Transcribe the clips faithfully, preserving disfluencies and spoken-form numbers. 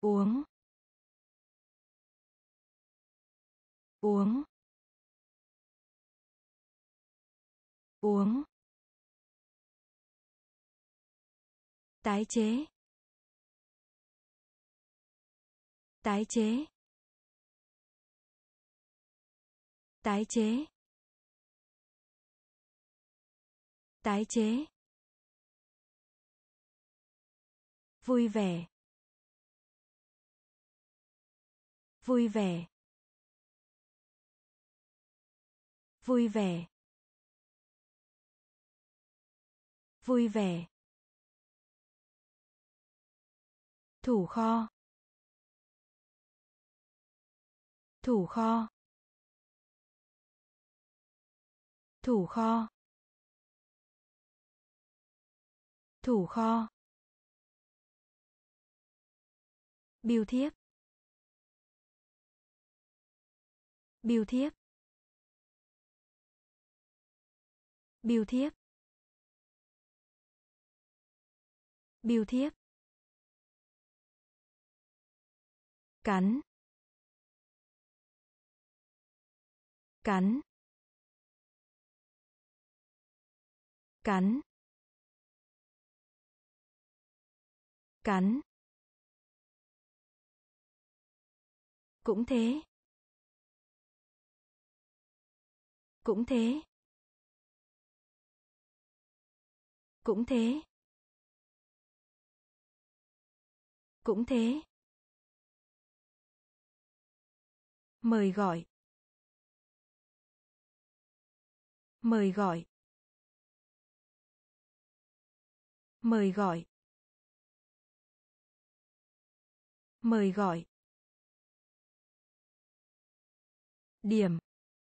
uống uống uống tái chế tái chế tái chế tái chế vui vẻ vui vẻ vui vẻ vui vẻ thủ kho thủ kho thủ kho thủ kho bưu thiếp bưu thiếp bưu thiếp bưu thiếp cắn cắn cắn cắn cũng thế cũng thế cũng thế cũng thế mời gọi mời gọi mời gọi mời gọi điểm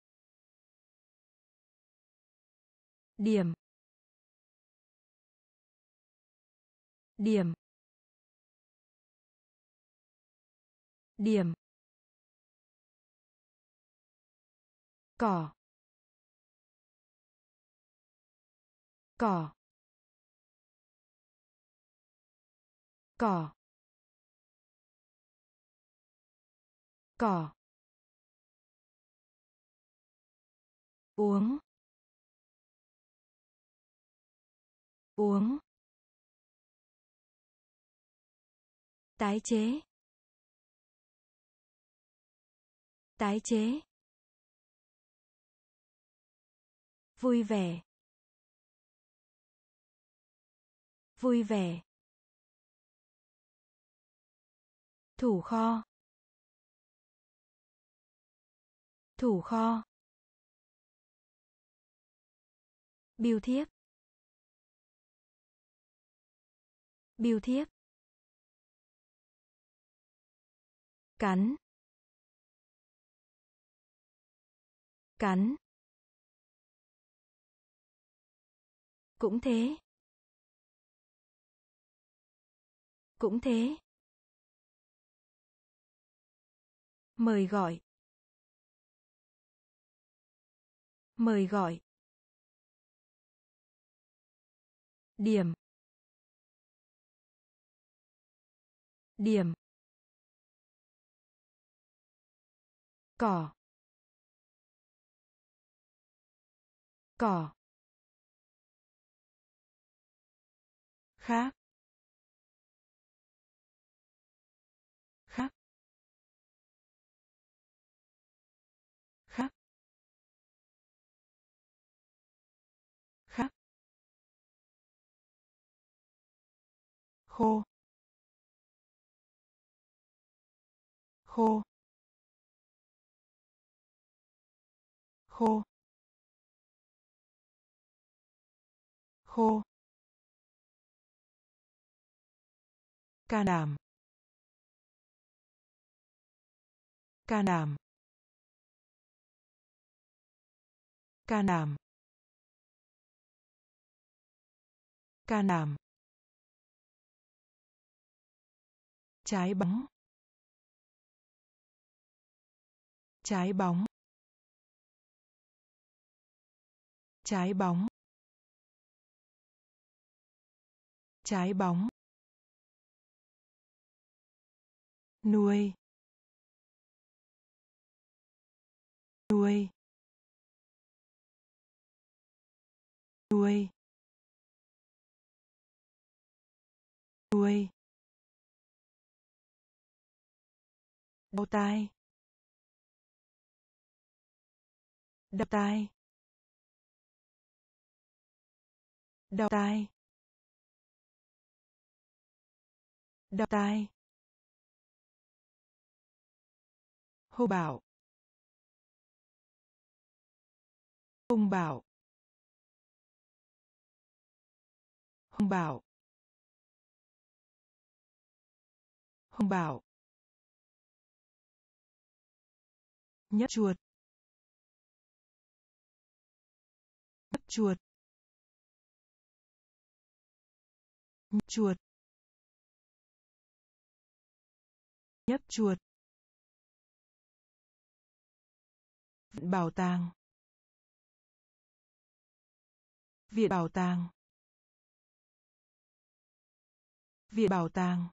điểm điểm điểm cỏ cỏ cỏ cỏ uống uống tái chế tái chế vui vẻ vui vẻ thủ kho thủ kho bưu thiếp bưu thiếp cắn cắn cũng thế cũng thế mời gọi mời gọi điểm điểm cỏ cỏ khác khác khác khác khô khô khô khô can đảm can đảm can đảm can đảm trái bóng trái bóng trái bóng trái bóng nuôi nuôi nuôi nuôi đau tai đau tai đau tai đau tai hô bảo hung bảo hung bảo hung bảo nhấp chuột nhấp chuột nhấp chuột nhấp chuột viện bảo tàng viện bảo tàng viện bảo tàng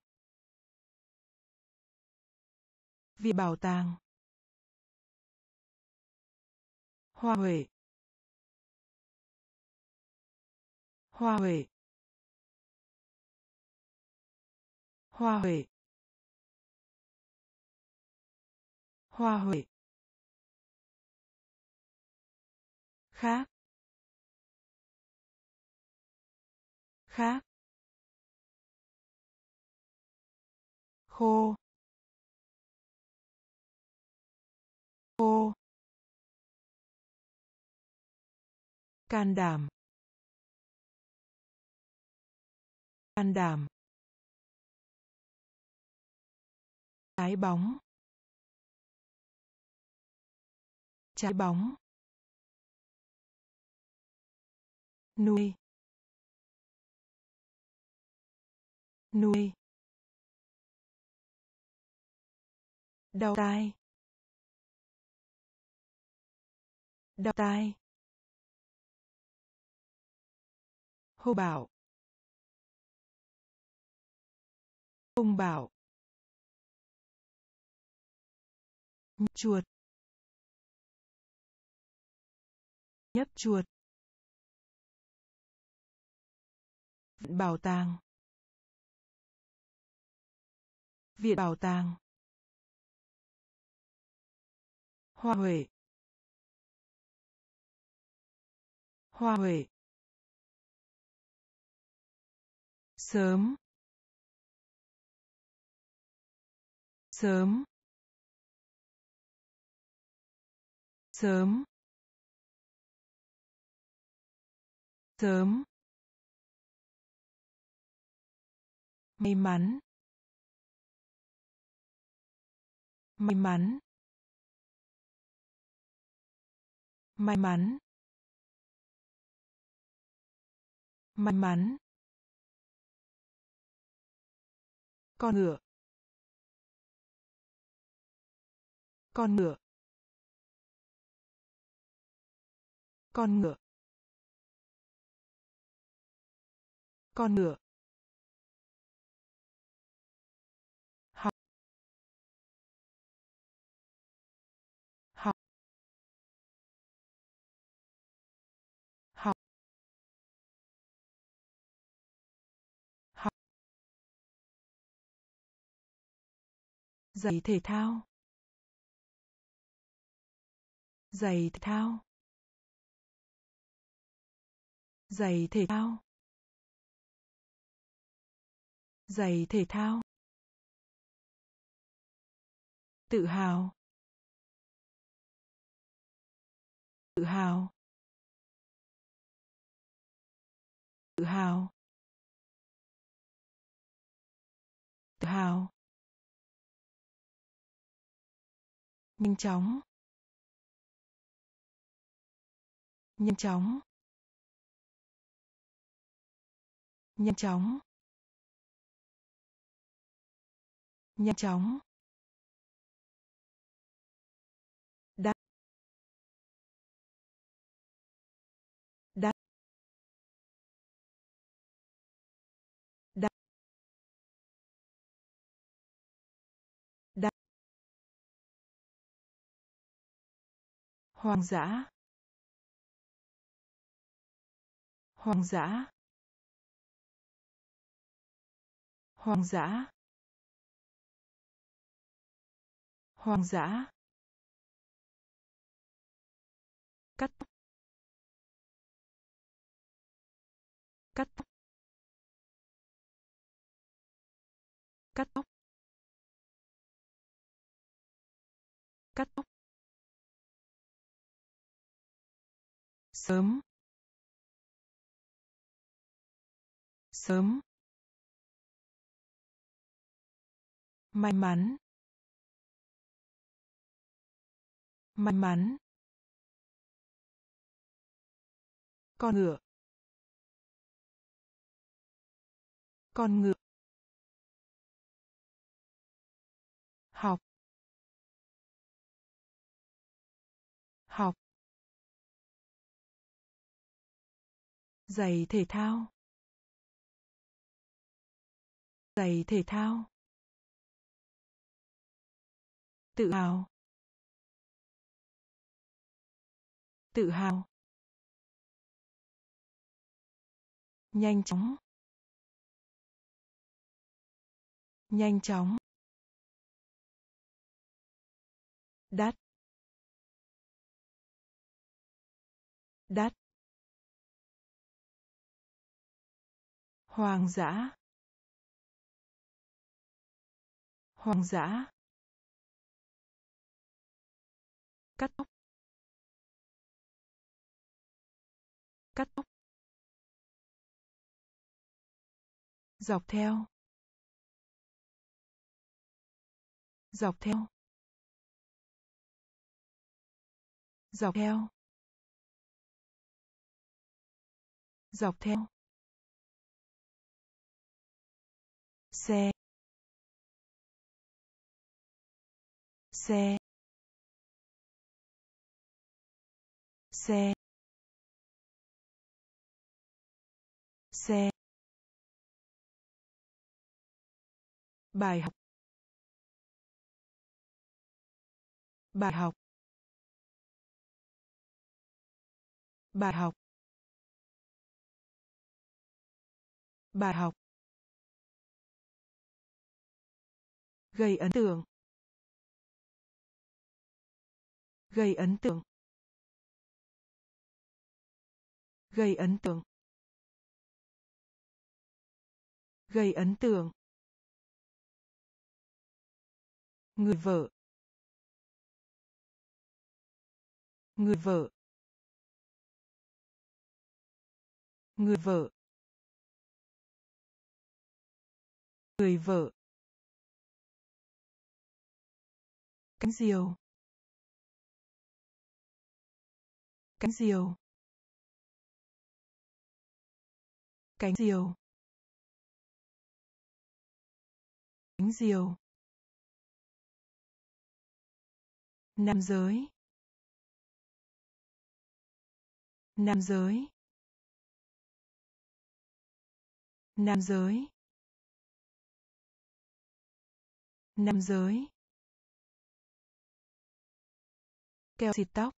viện bảo tàng hoa huệ hoa huệ hoa huệ hoa huệ khác khác khô khô can đảm can đảm trái bóng trái bóng nuôi nuôi đau tai đau tai hô bảo hung bảo nhấp chuột nhấp chuột viện bảo tàng viện bảo tàng hoa huệ hoa huệ sớm sớm sớm sớm may mắn may mắn may mắn may mắn con ngựa con ngựa con ngựa con ngựa học học học học giày thể thao giày thể thao giày thể thao giày thể thao tự hào tự hào tự hào tự hào nhanh chóng nhanh chóng nhanh chóng nhanh chóng đắt đắt đắt Hoang dã. Hoang dã. Hoang dã. Hoang dã. Cắt tóc. Cắt tóc. Cắt tóc. Cắt tóc. Sớm. Sớm. May mắn. May mắn. Con ngựa. Con ngựa. Học. Học. Giày thể thao. Giày thể thao. Tự hào. Tự hào. Nhanh chóng. Nhanh chóng. Đắt. Đắt. Hoang dã. Hoang dã. Cắt tóc. Cắt tóc. Dọc theo. Dọc theo. Dọc theo. Dọc theo. Xe. Xe. Xe. Xe. Bài học. Bài học. Bài học. Bài học. Gây ấn tượng. Gây ấn tượng. Gây ấn tượng. Gây ấn tượng. Người vợ. Người vợ. Người vợ. Người vợ. Cánh diều. Cánh diều. Cánh diều. Cánh diều. Nam giới. Nam giới. Nam giới. Nam giới. Keo xịt tóc.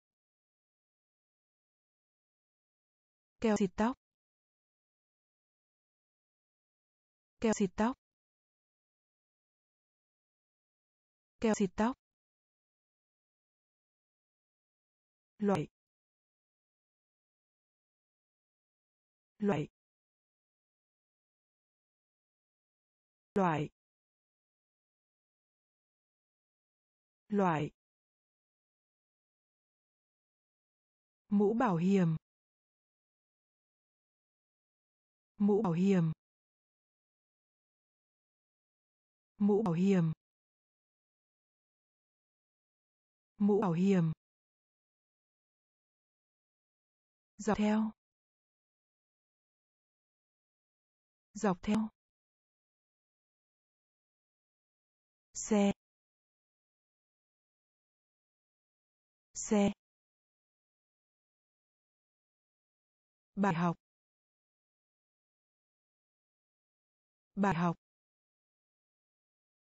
Keo xịt tóc. Keo xịt tóc. Keo xịt tóc. Loại. Loại. Loại. Loại. Mũ bảo hiểm. Mũ bảo hiểm. Mũ bảo hiểm. Mũ bảo hiểm. Dọc theo. Dọc theo. Xe. Xe. Bài học. Bài học.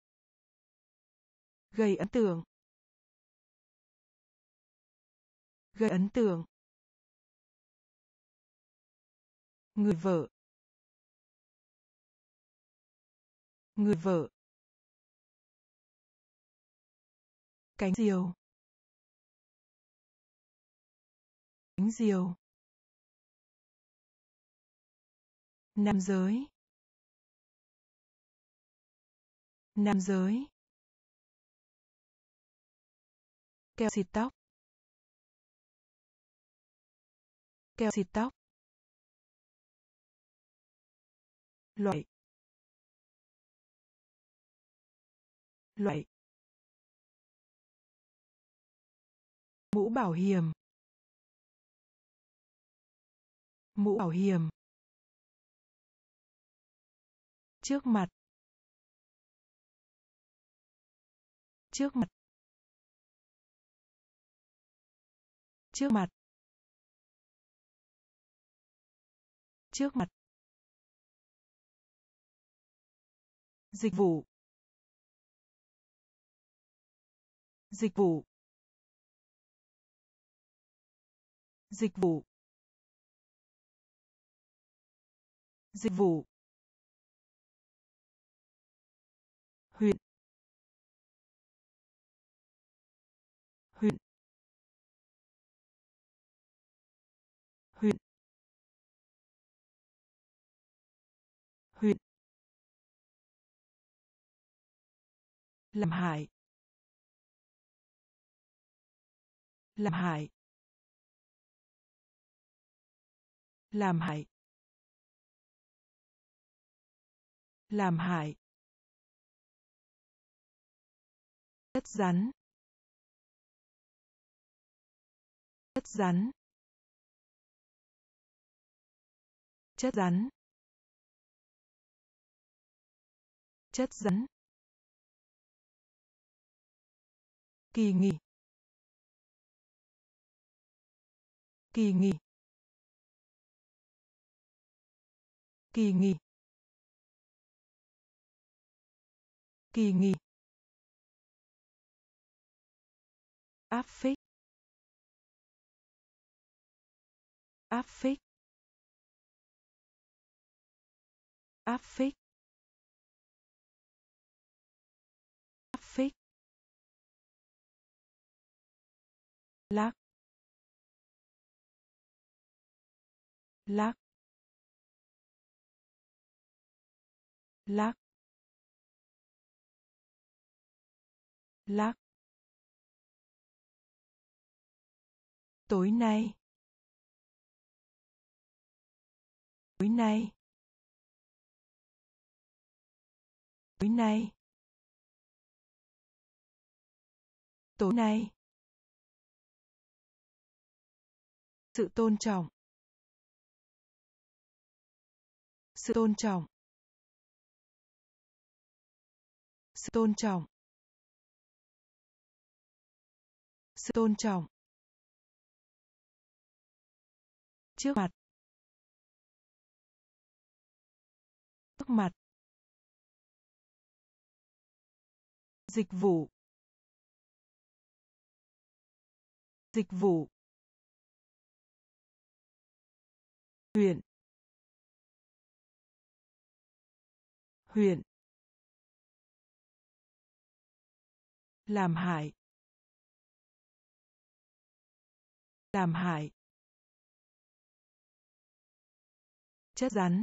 Gây ấn tượng. gây ấn tượng, người vợ, người vợ, cánh diều, cánh diều, nam giới, nam giới, keo xịt tóc, keo xịt tóc, loại, loại, mũ bảo hiểm, mũ bảo hiểm, trước mặt, trước mặt, trước mặt, trước mặt, dịch vụ, dịch vụ, dịch vụ, dịch vụ, huyện, huyện, huyện, huyện, làm hại, làm hại, làm hại, làm hại, chất rắn, chất rắn, chất rắn, chất rắn, kỳ nghỉ, kỳ nghỉ, kỳ nghỉ, kỳ nghỉ, áp phích, áp phích, áp phích, áp phích, lắc, lắc, lắc, lắc, tối nay, tối nay, tối nay, tối nay, sự tôn trọng, sự tôn trọng, sự tôn trọng, sự tôn trọng, trước mặt, trước mặt, dịch vụ, dịch vụ, huyện, huyện, làm hại, làm hại, chất rắn,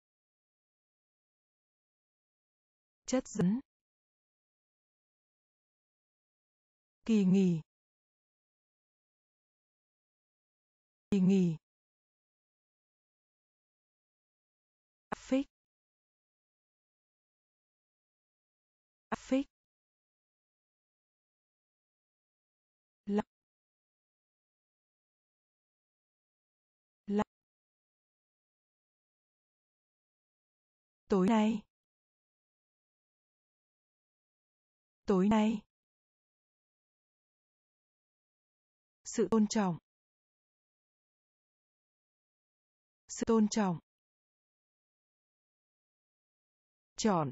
chất rắn, kỳ nghỉ, kỳ nghỉ, áp phích, áp phích, lắc, lắc, tối nay, tối nay, sự tôn trọng, sự tôn trọng, chọn,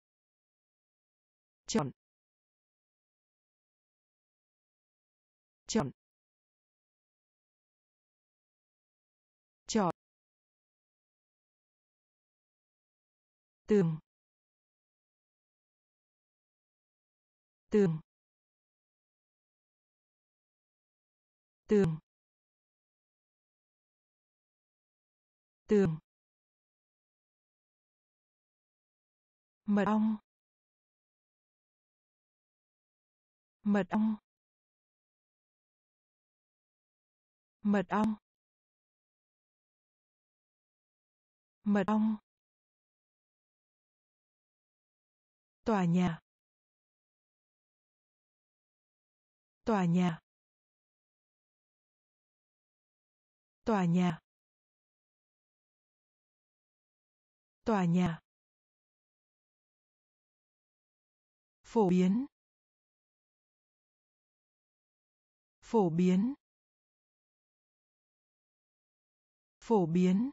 chọn, chọn, chọn, tường, tường, tường, tường, mật ong, mật ong, mật ong, mật ong, tòa nhà, tòa nhà, tòa nhà, tòa nhà, phổ biến, phổ biến, phổ biến,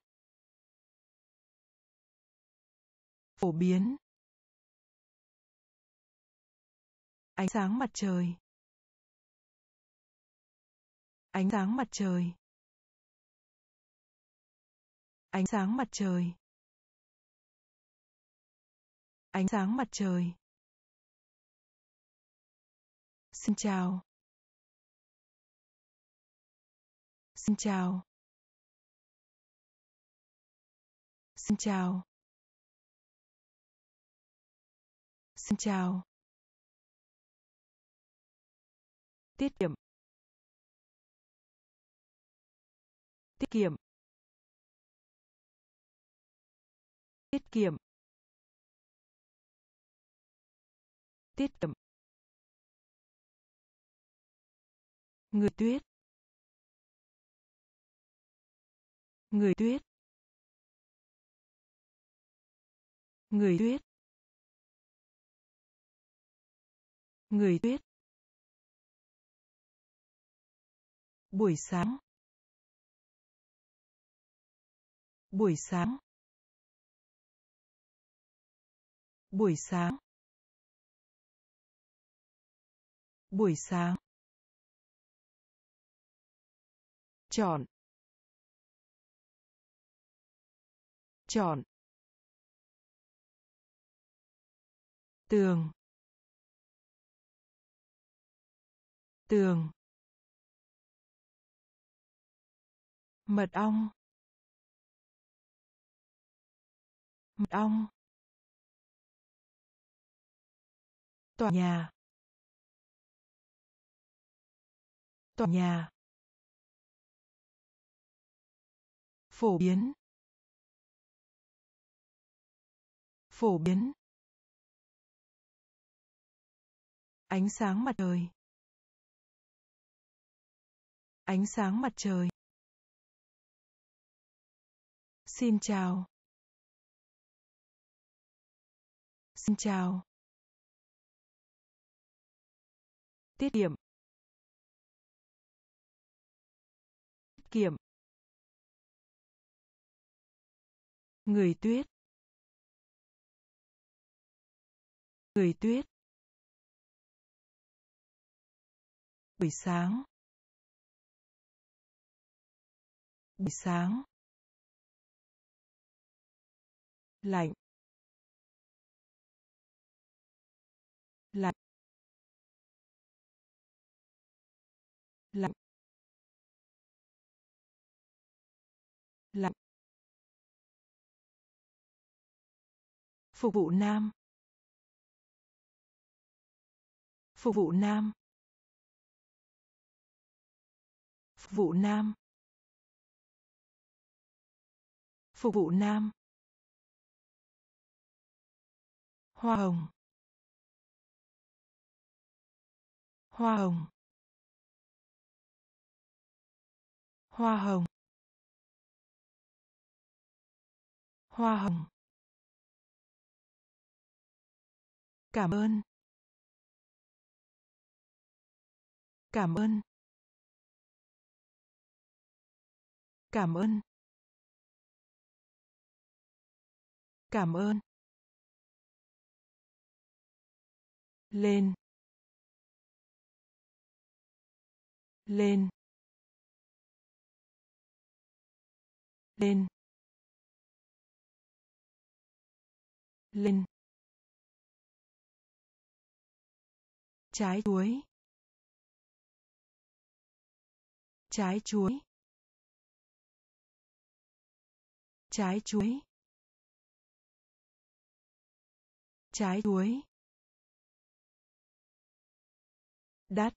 phổ biến, ánh sáng mặt trời, ánh sáng mặt trời, ánh sáng mặt trời, ánh sáng mặt trời, xin chào, xin chào, xin chào, xin chào, tiết kiệm, tiết kiệm, tiết kiệm, tiết kiệm, người tuyết, người tuyết, người tuyết, người tuyết, buổi sáng, buổi sáng, buổi sáng, buổi sáng, chọn, chọn, tường, tường, mật ong, mật ong, tòa nhà, tòa nhà, phổ biến, phổ biến, ánh sáng mặt trời, ánh sáng mặt trời, xin chào, xin chào, tiết kiệm, tiết kiệm, người tuyết, người tuyết, buổi sáng, buổi sáng, lạnh, lạnh, lạnh, lạnh, phục vụ nam, phục vụ nam, phục vụ nam, phục vụ nam, hoa hồng, hoa hồng, hoa hồng, hoa hồng, cảm ơn, cảm ơn, cảm ơn, cảm ơn, lên, lên, lên, lên, trái chuối, trái chuối, trái chuối, trái chuối, đắt,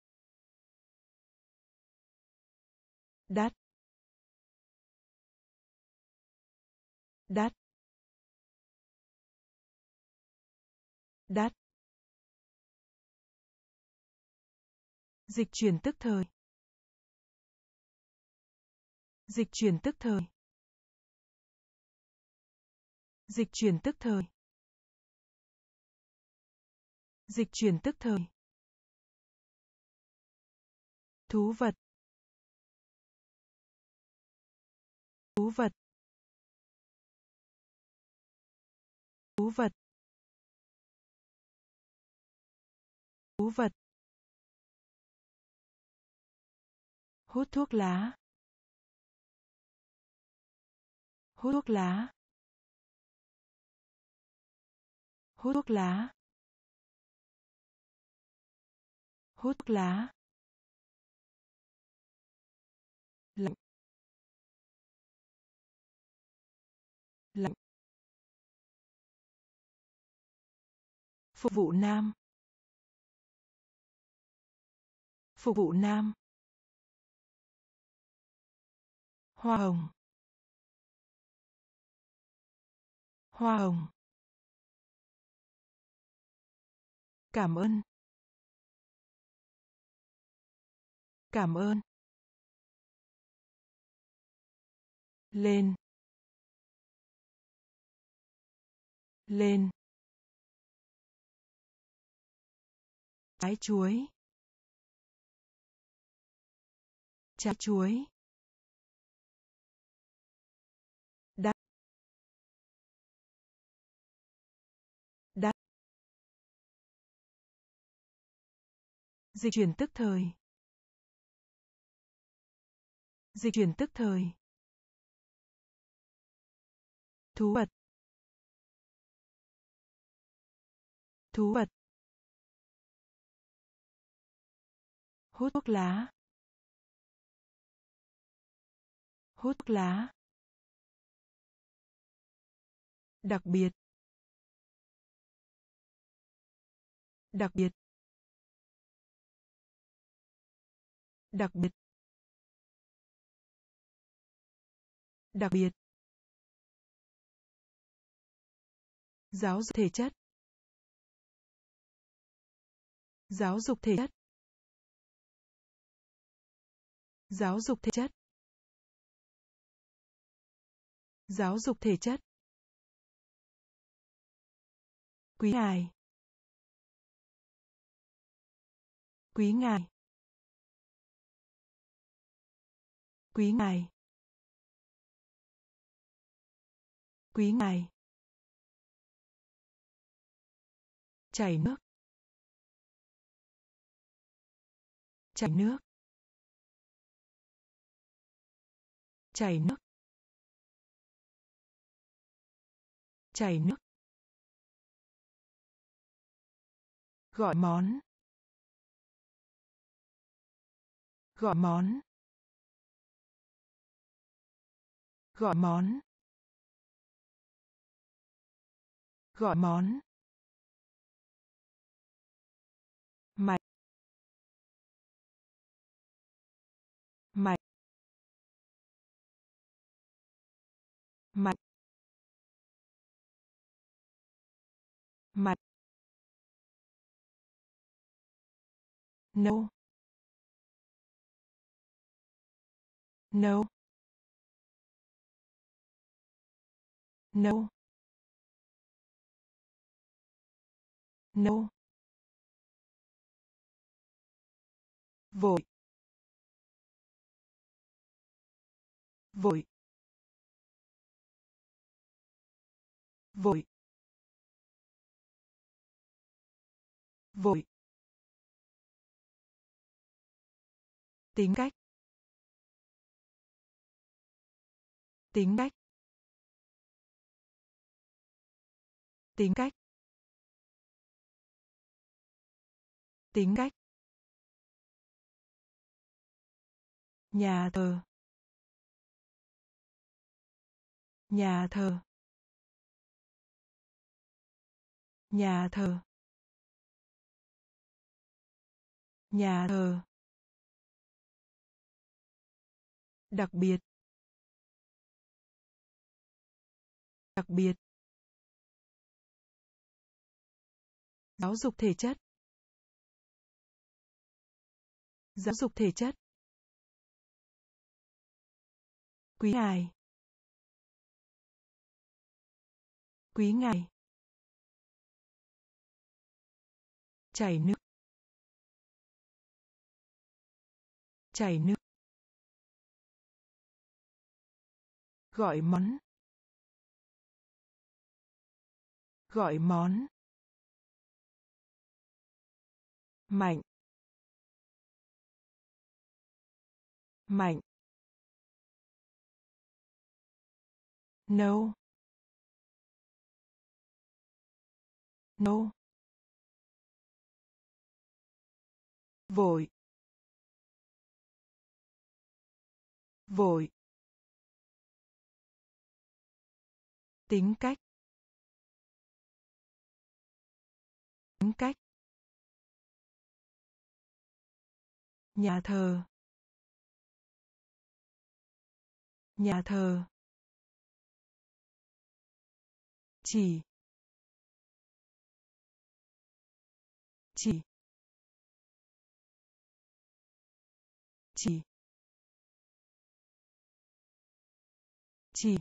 đắt, đắt, đắt, dịch chuyển tức thời, dịch chuyển tức thời, dịch chuyển tức thời, dịch chuyển tức thời, thú vật, thú vật, thú vật, thú vật, hút thuốc lá, hút thuốc lá, hút thuốc lá, hút thuốc lá, lạnh, lạnh, phục vụ nam, phục vụ nam, hoa hồng, hoa hồng, cảm ơn, cảm ơn, lên, lên, trái chuối, trái chuối, đắt, đắt, dịch chuyển tức thời, dịch chuyển tức thời, thú vật, thú vật, hút thuốc lá, hút thuốc lá, đặc biệt, đặc biệt, đặc biệt, đặc biệt, giáo dục thể chất, giáo dục thể chất, giáo dục thể chất, giáo dục thể chất, quý ngài, quý ngài, quý ngài, quý ngài, chảy nước, chảy nước, chảy nước, chảy nước, gọi món, gọi món, gọi món, gọi món, mạch, mạch, mạch, mạch, no, no, no, no, vội, vội, vội, vội, Tính cách. Tính cách. Tính cách. Tính cách. Nhà thờ. Nhà thờ. Nhà thờ. Nhà thờ. Đặc biệt. Đặc biệt. Giáo dục thể chất. Giáo dục thể chất. Quý ngài. Quý ngài. Chảy nước. Chảy nước. Gọi món. Gọi món. Mạnh. Mạnh. Nấu. Nấu. Vội. Vội. Tính cách. Tính cách. Nhà thờ. Nhà thờ. Chỉ. Chỉ. Chỉ. Chỉ.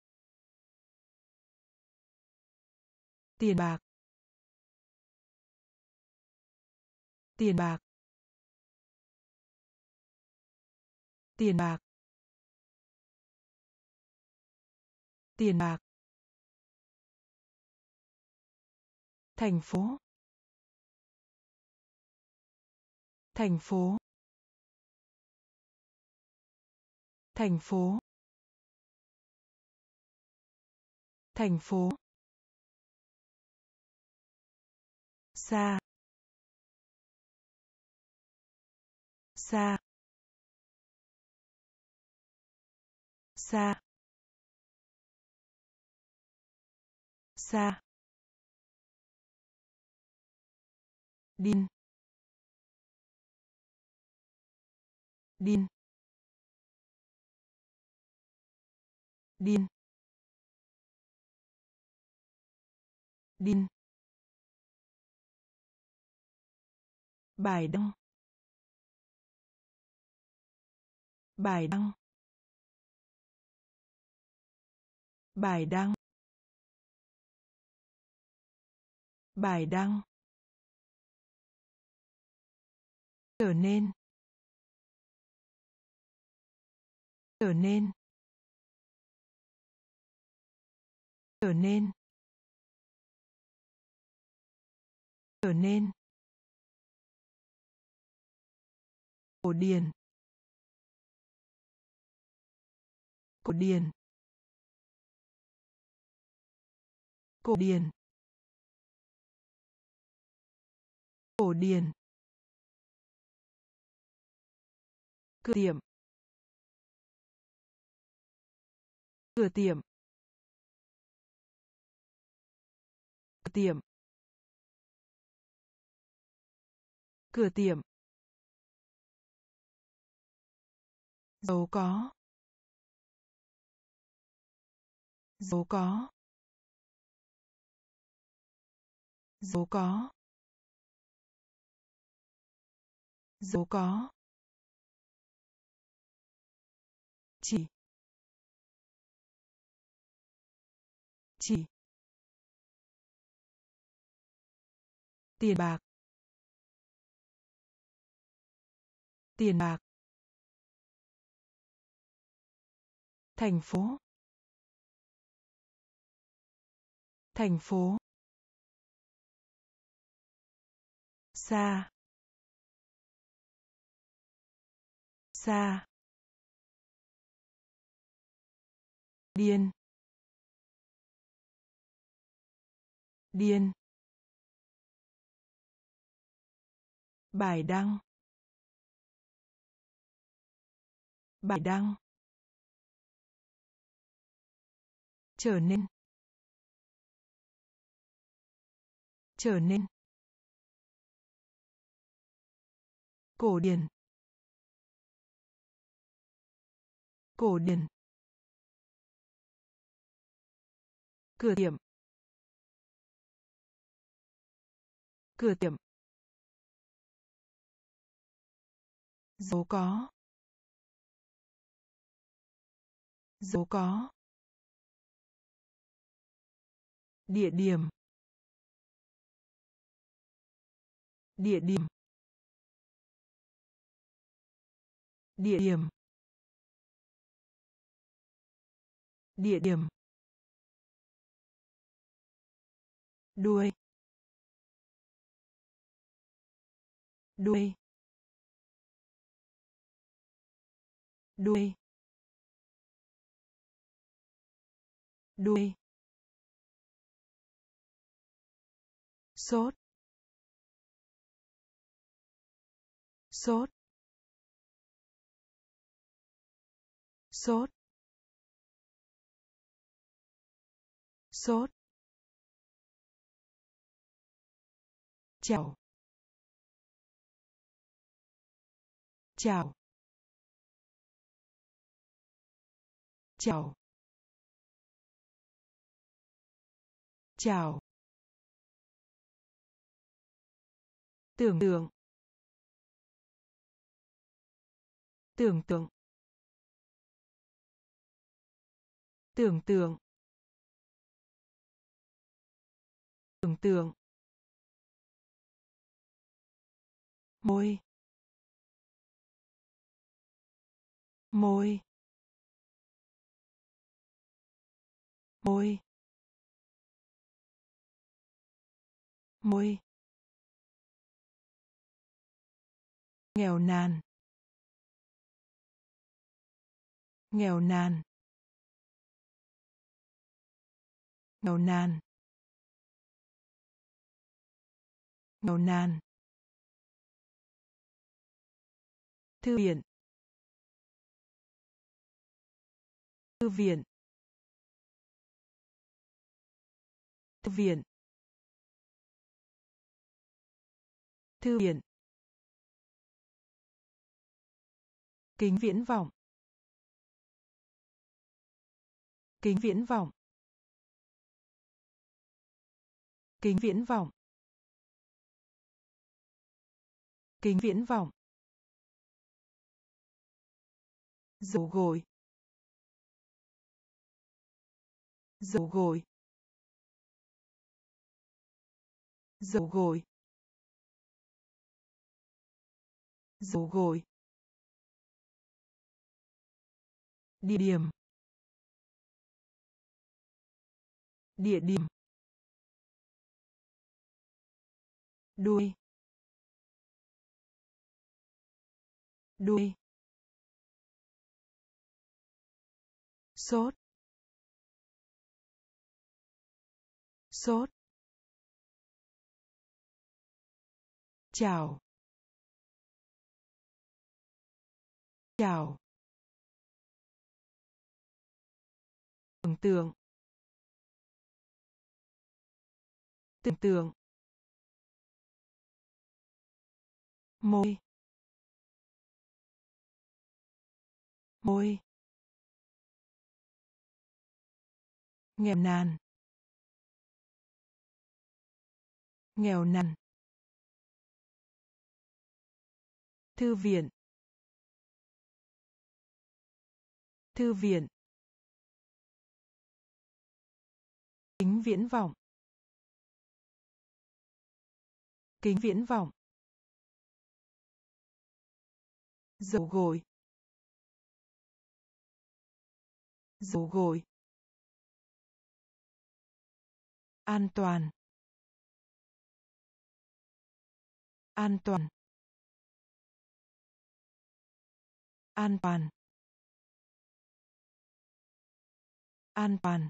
Tiền bạc. Tiền bạc. Tiền bạc. Tiền bạc. Thành phố. Thành phố. Thành phố. Thành phố. Xa. Xa. Xa. Xa. Điên. Điên. Điên. Điên. Bài đăng. Bài đăng. Bài đăng. Bài đăng. Trở nên. Trở nên. Trở nên. Trở nên. Cổ điển. Cổ điển. Cổ điển. Cổ điển. Cửa tiệm. Cửa tiệm. Cửa tiệm. Cửa tiệm. Giàu có. Giàu có. Giàu có. Giàu có. Chỉ. Chỉ. Tiền bạc. Tiền bạc. Thành phố. Thành phố. Xa. xa, điên, điên, bài đăng, bài đăng, trở nên, trở nên, cổ điển, cổ điển, cửa tiệm, cửa tiệm, dấu có, dấu có, địa điểm, địa điểm, địa điểm, địa điểm, đuôi, đuôi, đuôi, đuôi, sốt, sốt, sốt, sốt, chào, chào, chào, chào, tưởng tượng, tưởng tượng, tưởng tượng, tưởng tượng, môi, môi, môi, môi, nghèo nàn, nghèo nàn, nghèo nàn, nghèo nàn, thư viện, thư viện, thư viện, thư viện, kính viễn vọng, kính viễn vọng, kính viễn vọng, kính viễn vọng, dầu gội, dầu gội, dầu gội, dầu gội, địa điểm, địa điểm, đuôi, đuôi, sốt, sốt, chào, chào, tưởng tượng, tưởng tượng, môi, môi, nghèo nàn, nghèo nàn, thư viện, thư viện, kính viễn vọng, kính viễn vọng, dầu gội, dầu gội, an toàn, an toàn, An toàn. An toàn.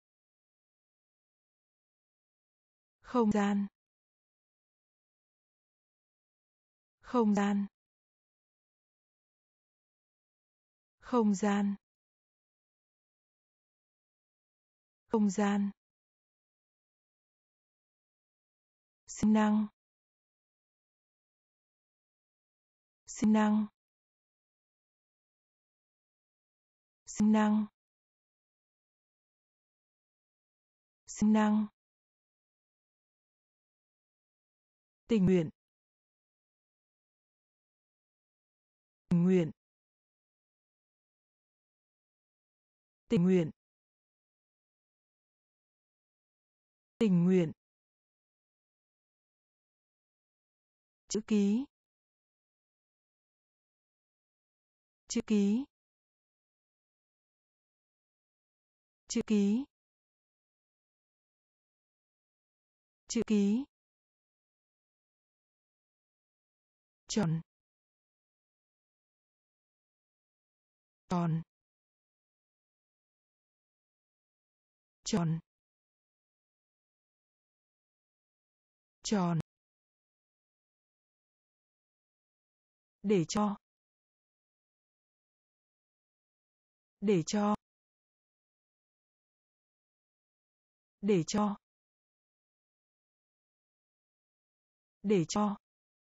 Không gian. Không gian. Không gian. Không gian. Sinh năng. Sinh năng. Sinh năng. Sinh năng. Tình nguyện. Tình nguyện. Tình nguyện. Tình nguyện. Chữ ký. Chữ ký. Chữ ký. Chữ ký. Tròn. Tròn. Tròn. Tròn. Để cho. Để cho. Để cho. Để cho.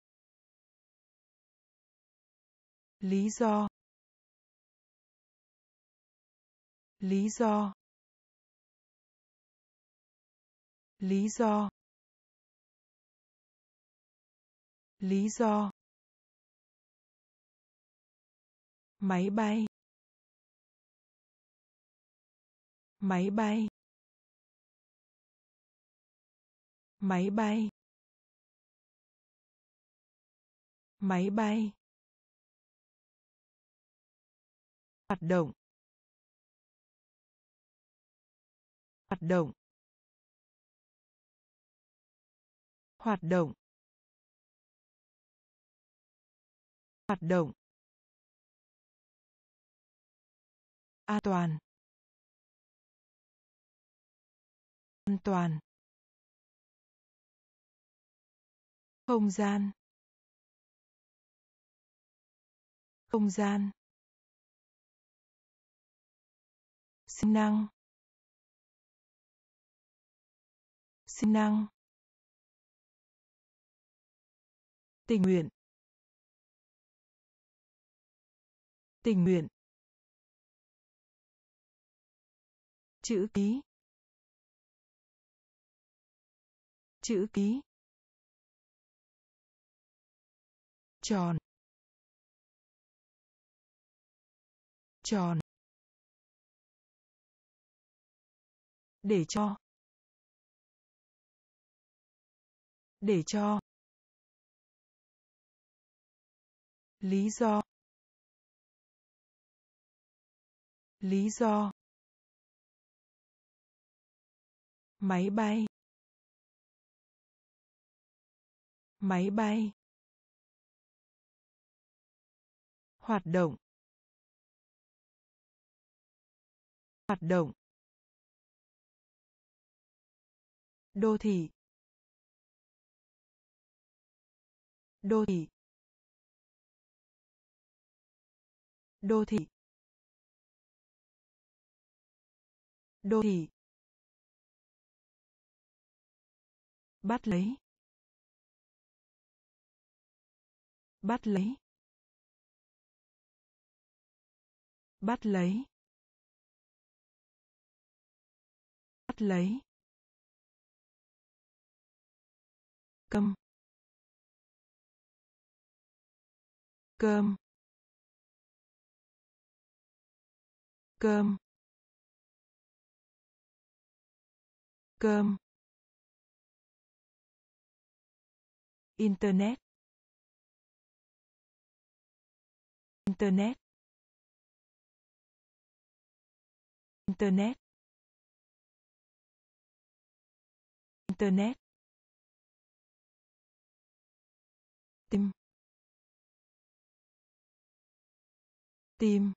Lý do. Lý do. Lý do. Lý do. Máy bay. Máy bay. Máy bay. Máy bay. Hoạt động. Hoạt động. Hoạt động. Hoạt động. An toàn. An toàn. Không gian. Không gian. Sinh năng. Sinh năng. Tình nguyện. Tình nguyện. Chữ ký. Chữ ký. Tròn. Tròn. Để cho. Để cho. Lý do. Lý do. Máy bay. Máy bay. Hoạt động. Hoạt động. Đô thị. Đô thị. Đô thị. Đô thị. Bắt lấy. Bắt lấy. Bắt lấy. Bắt lấy. Cơm. Cơm. Cơm. Cơm. Internet. Internet. Internet. Internet. Tim. Tim.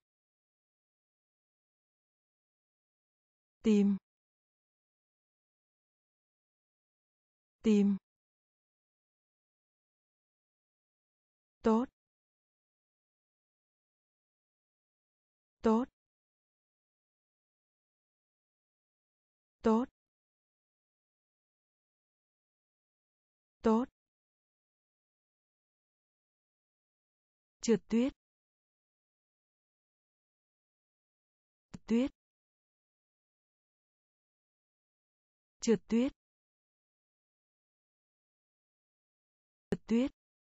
Tim. Tim. Tốt. Tốt. Tốt. Tốt. Trượt tuyết. Tuyết. Trượt tuyết. Trượt tuyết.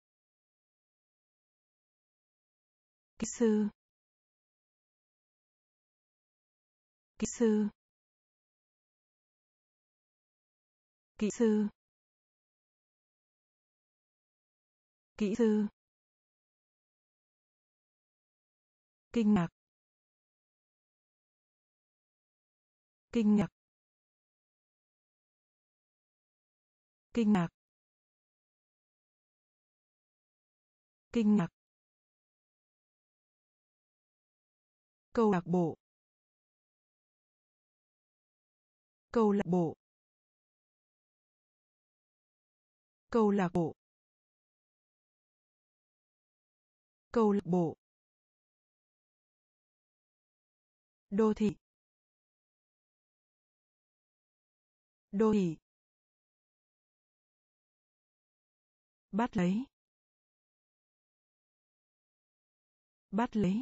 Kỹ sư. Kỹ sư. Kỹ sư. Kỹ sư. Kinh ngạc. Kinh ngạc. Kinh ngạc. Kinh ngạc. Câu lạc bộ. Câu lạc bộ. Câu lạc bộ. Câu lạc bộ. Đô thị. Đô thị. Bắt lấy. Bắt lấy.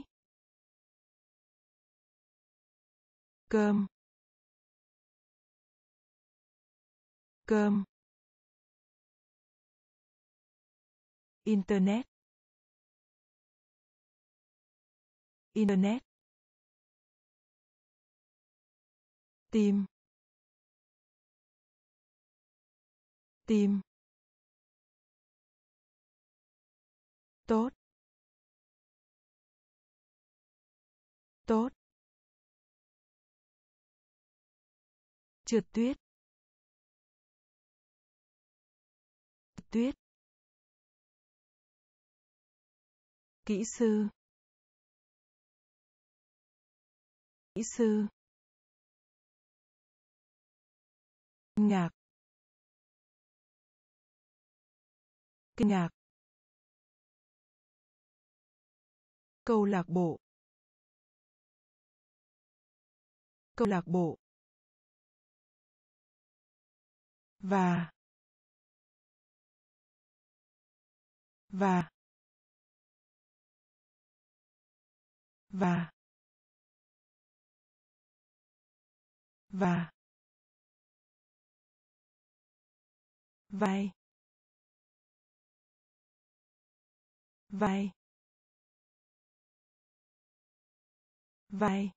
Cơm. Cơm. Internet. Internet. Tim. Tim. Tốt. Tốt. Trượt tuyết. Tuyết. Kỹ sư. Kỹ sư. Kinh ngạc. Kinh ngạc. Câu lạc bộ. Câu lạc bộ. Và. Và. Và. Và. Vai. Vai. Vai.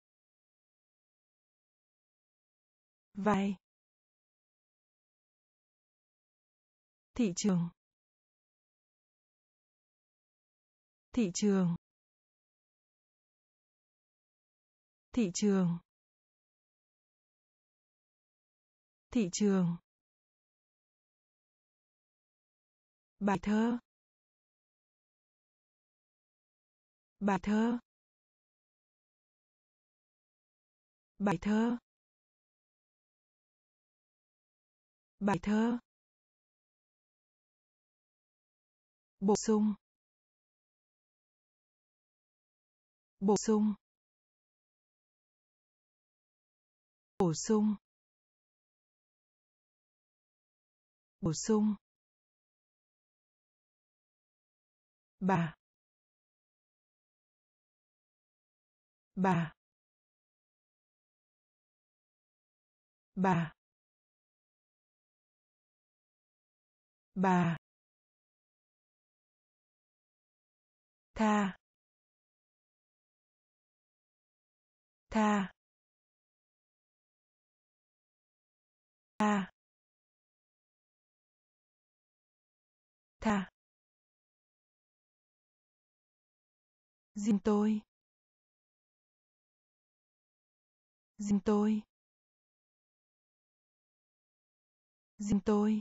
Vai. Thị trường. Thị trường. Thị trường. Thị trường. Bài thơ. Bài thơ. Bài thơ. Bài thơ. Bổ sung. Bổ sung. Bổ sung. Bổ sung. Bà. Bà. Bà. Bà. Tha. Tha. Tha. Tha. Riêng tôi. Riêng tôi. Riêng tôi.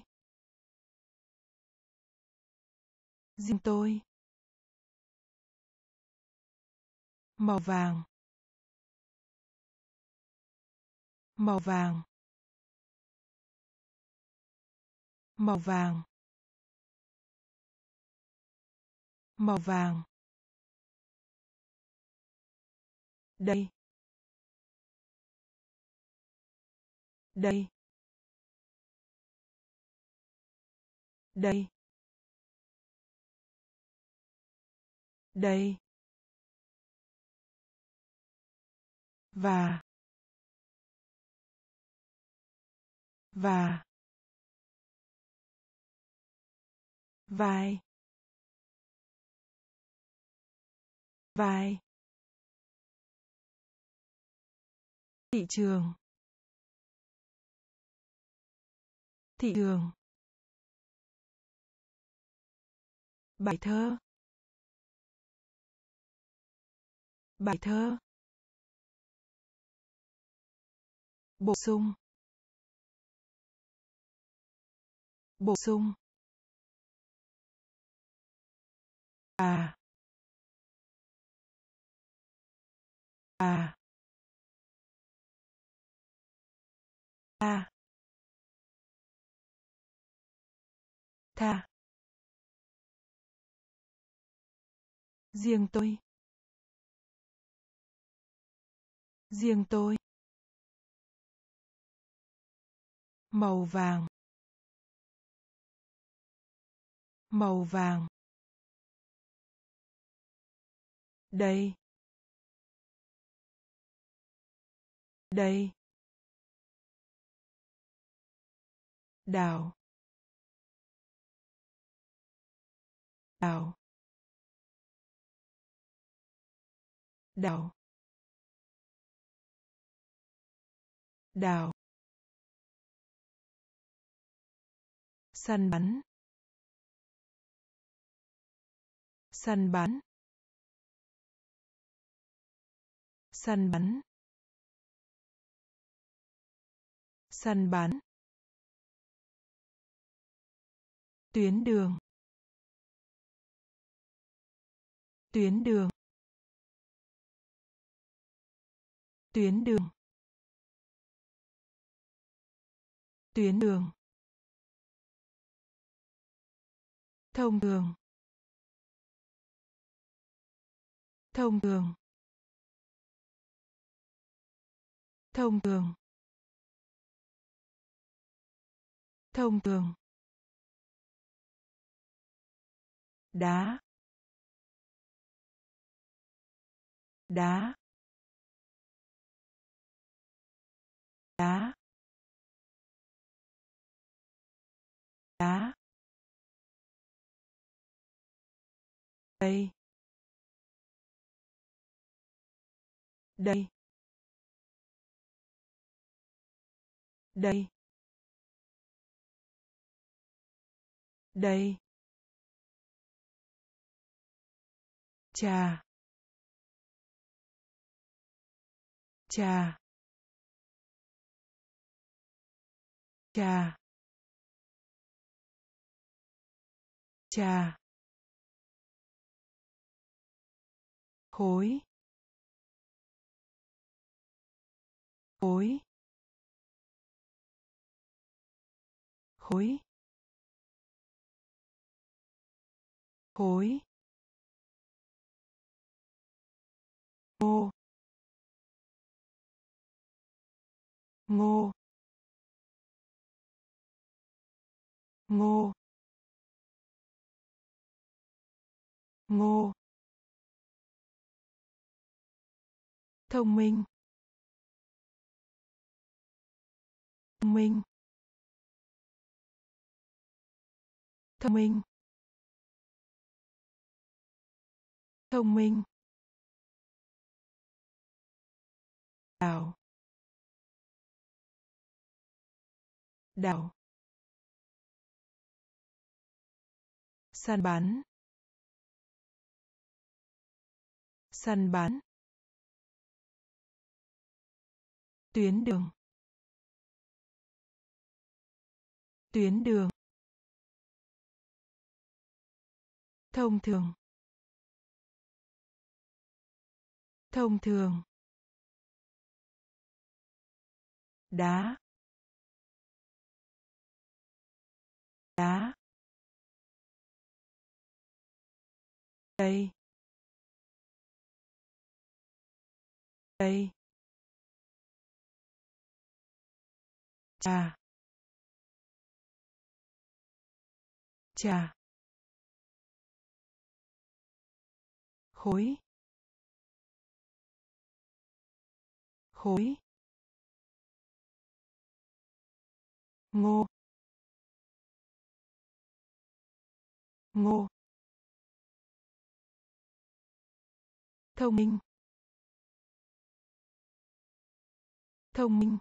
Riêng tôi. màu vàng, màu vàng, màu vàng, màu vàng. Đây, đây, đây, đây. Và, và, vai, vai. Thị trường, thị trường. Bài thơ, bài thơ. Bổ sung, bổ sung. À, à, à. Tha. Riêng tôi, riêng tôi. Màu vàng, màu vàng. Đây, đây. Đào, đào, đào, đào. Săn bắn, săn bắn, săn bắn, săn bắn. Tuyến đường, tuyến đường, tuyến đường, tuyến đường. Thông thường, thông thường, thông thường, thông thường. Đá, đá, đá, đá. Đây, đây, đây, đây. Trà, trà, trà, trà. Khối, khối, khối, khối. Ngô, ngô, ngô, ngô. Thông minh, thông minh, thông minh, thông minh. Đào, đào. Săn bắn, săn bắn. Tuyến đường, tuyến đường. Thông thường, thông thường, đá, đá, đây, đây, trà, trà, khối, khối, ngô, ngô, thông minh, thông minh,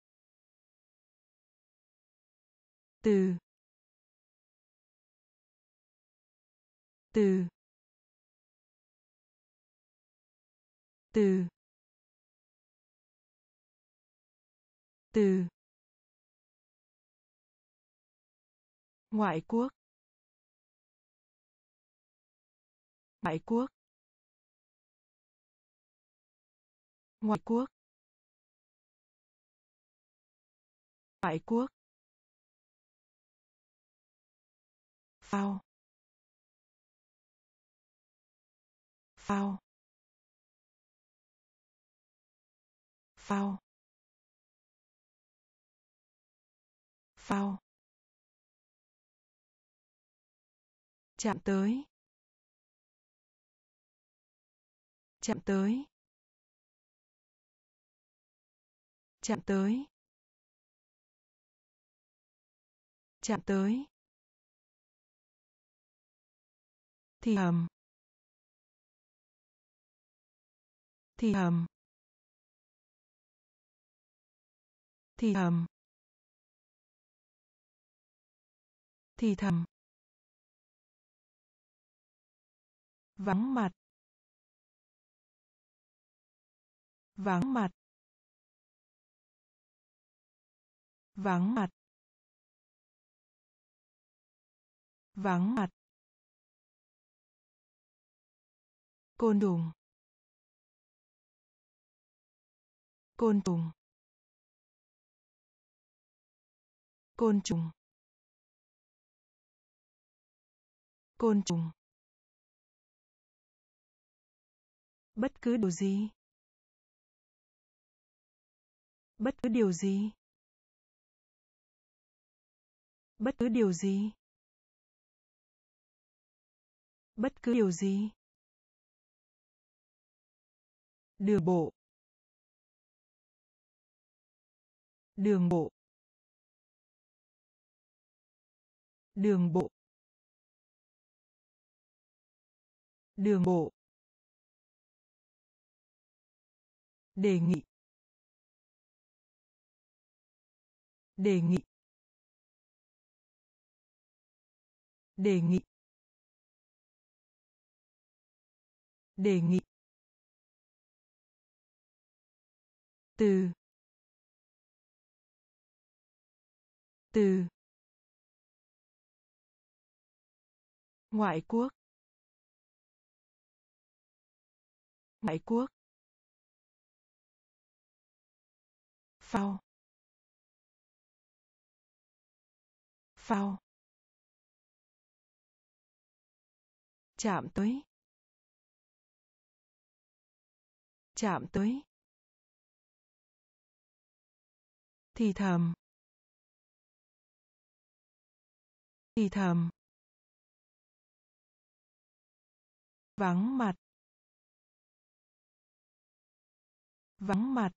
từ, từ, từ, từ, ngoại quốc, ngoại quốc, ngoại quốc, ngoại quốc, phao, phao, phao, phao, chạm tới, chạm tới, chạm tới, chạm tới, thì hầm, thì hầm, thì hầm, thì thầm, vắng mặt, vắng mặt, vắng mặt, vắng mặt, côn trùng, côn trùng, côn trùng, côn trùng, bất cứ điều gì, bất cứ điều gì, bất cứ điều gì, bất cứ điều gì, đường bộ, đường bộ, đường bộ, đường bộ, đề nghị, đề nghị, đề nghị, đề nghị, từ, từ, ngoại quốc, ngoại quốc, phao, phao, chạm tới, chạm tới, thì thầm, thì thầm, vắng mặt, vắng mặt,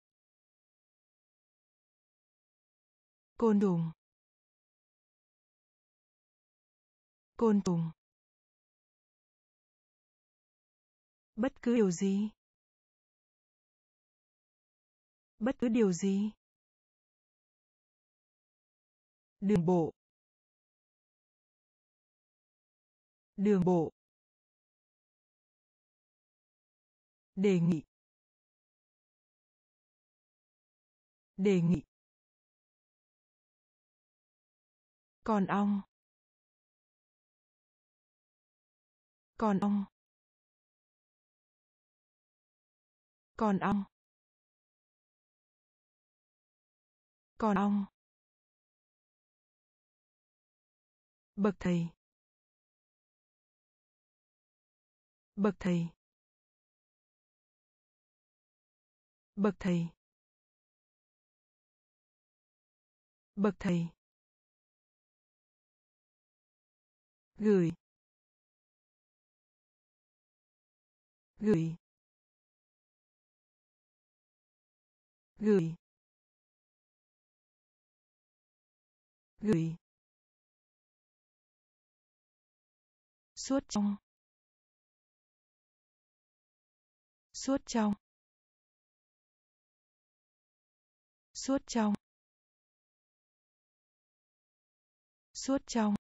côn trùng, côn trùng, bất cứ điều gì, bất cứ điều gì, đường bộ, đường bộ, đề nghị, đề nghị, con ong, con ong, Còn ong. Còn ong. Bậc thầy. Bậc thầy. Bậc thầy. Bậc thầy. Gửi. Gửi. Gửi. Gửi. Suốt trong. Suốt trong. Suốt trong. Suốt trong.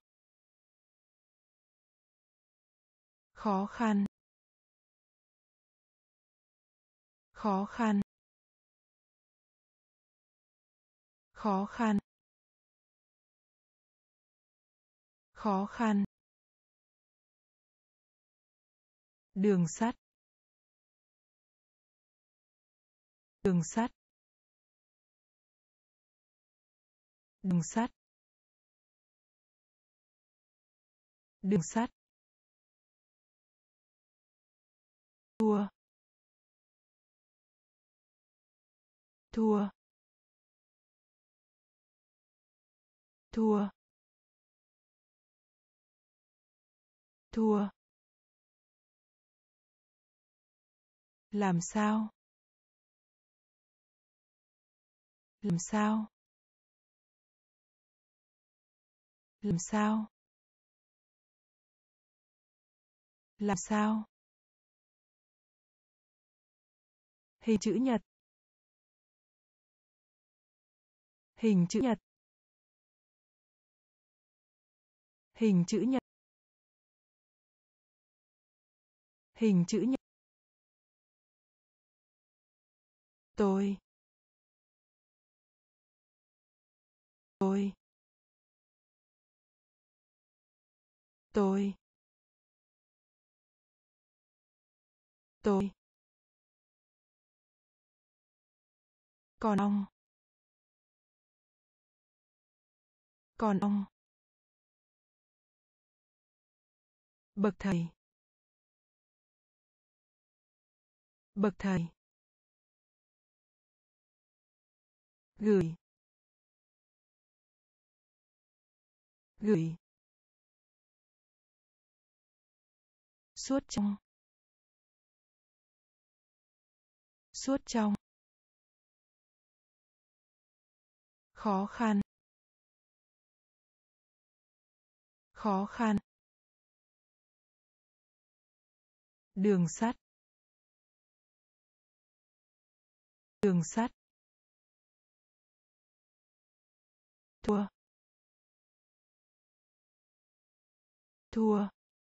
Khó khăn. Khó khăn. Khó khăn. Khó khăn. Đường sắt. Đường sắt. Đường sắt. Đường sắt. Thua. Thua. Thua. Thua. Làm sao? Làm sao? Làm sao? Làm sao? Hình chữ nhật. Hình chữ nhật. Hình chữ nhật. Hình chữ nhật. Tôi. Tôi. Tôi. Tôi. Còn ong. Còn ong. Bậc thầy. Bậc thầy. Gửi. Gửi. Suốt trong. Suốt trong. Khó khăn. Khó khăn. Đường sắt. Đường sắt. Thua. Thua.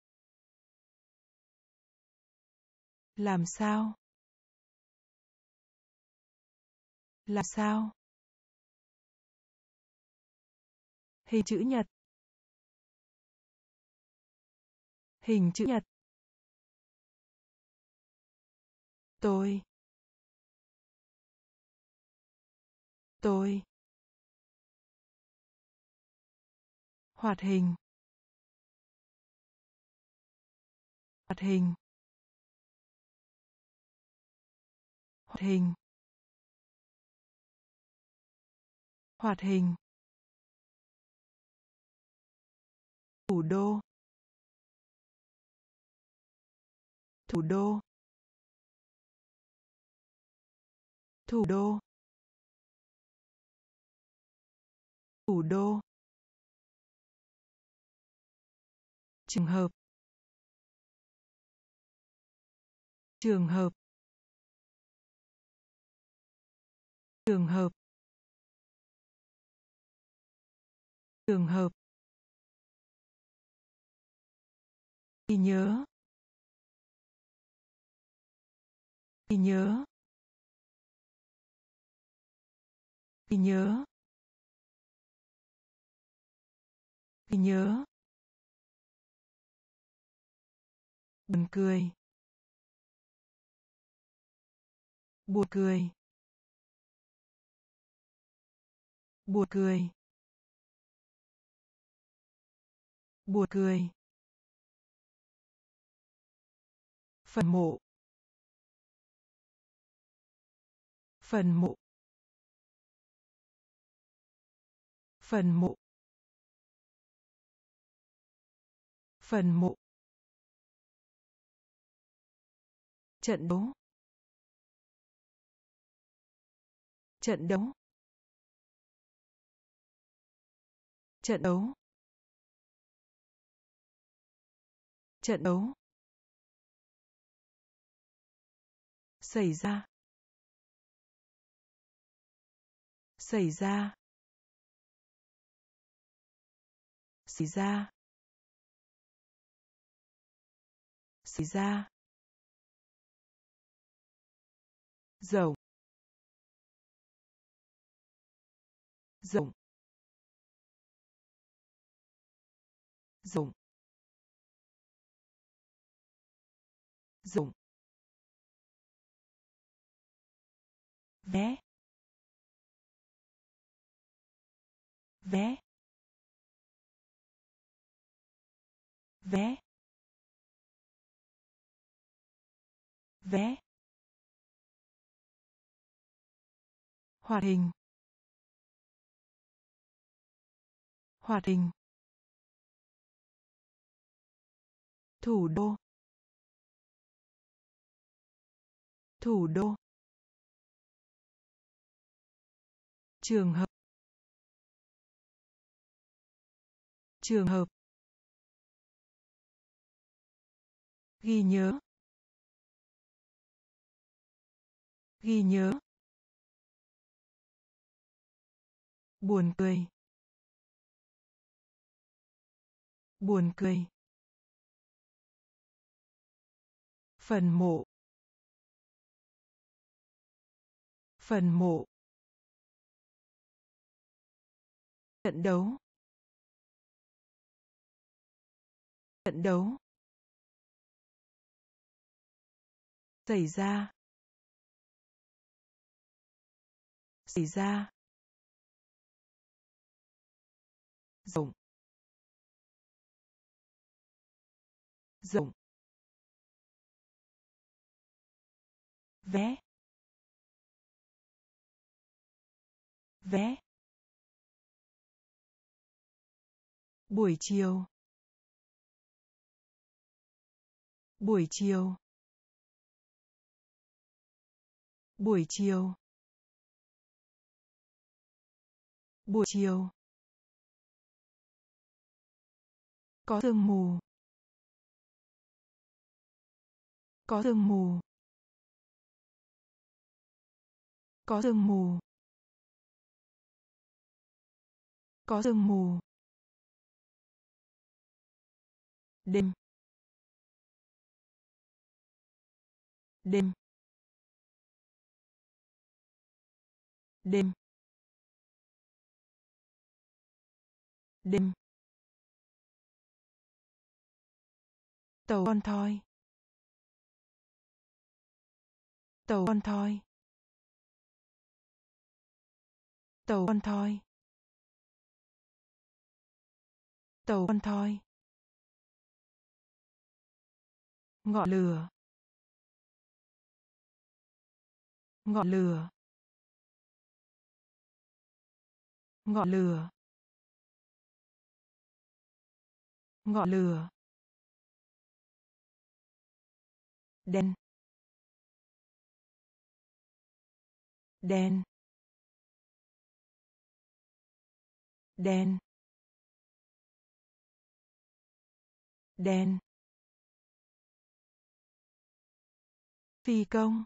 Làm sao? Làm sao? Hình chữ nhật. Hình chữ nhật. Tôi. Tôi. Hoạt hình. Hoạt hình. Hoạt hình. Hoạt hình. Thủ đô. Thủ đô. Thủ đô. Thủ đô. Trường hợp. Trường hợp. Trường hợp. Trường hợp. Ghi nhớ. Ghi nhớ. Ghi nhớ. Ghi nhớ. Buồn cười. buồn cười, buồn cười, buồn cười, phần mộ, phần mộ, phần mộ, phần mộ, trận đấu, trận đấu, trận đấu, trận đấu, xảy ra, xảy ra, xảy ra, xảy ra, rộng, rộng, rộng, rộng, vé, vé, vé, vé, hoạt hình, hoạt hình, thủ đô, thủ đô, trường hợp, trường hợp, ghi nhớ, ghi nhớ, buồn cười, buồn cười, phần mộ, phần mộ, trận đấu, trận đấu, xảy ra, xảy ra, rộng, rộng, vé, vé, buổi chiều, buổi chiều, buổi chiều, buổi chiều, có sương mù, có sương mù, có sương mù, có sương mù, đêm, đêm, đêm, đêm, tàu con thoi, tàu con thoi, tàu con thoi, tàu con thoi, ngọn lửa, ngọn lửa, ngọn lửa, ngọn lửa, đen, đen, đen, đen, phi công,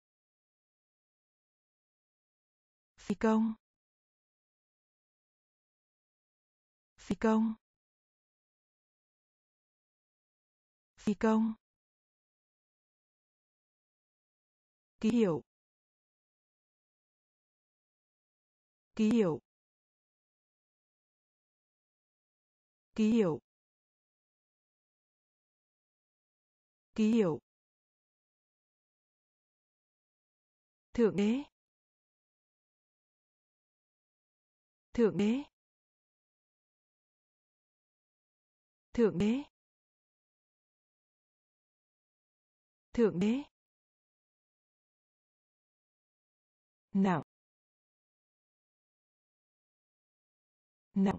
phi công, phi công, phi công, ký hiệu, ký hiệu, ký hiệu, ký hiệu, Thượng đế. Thượng đế. Thượng đế. Thượng đế. Nặng. Nặng.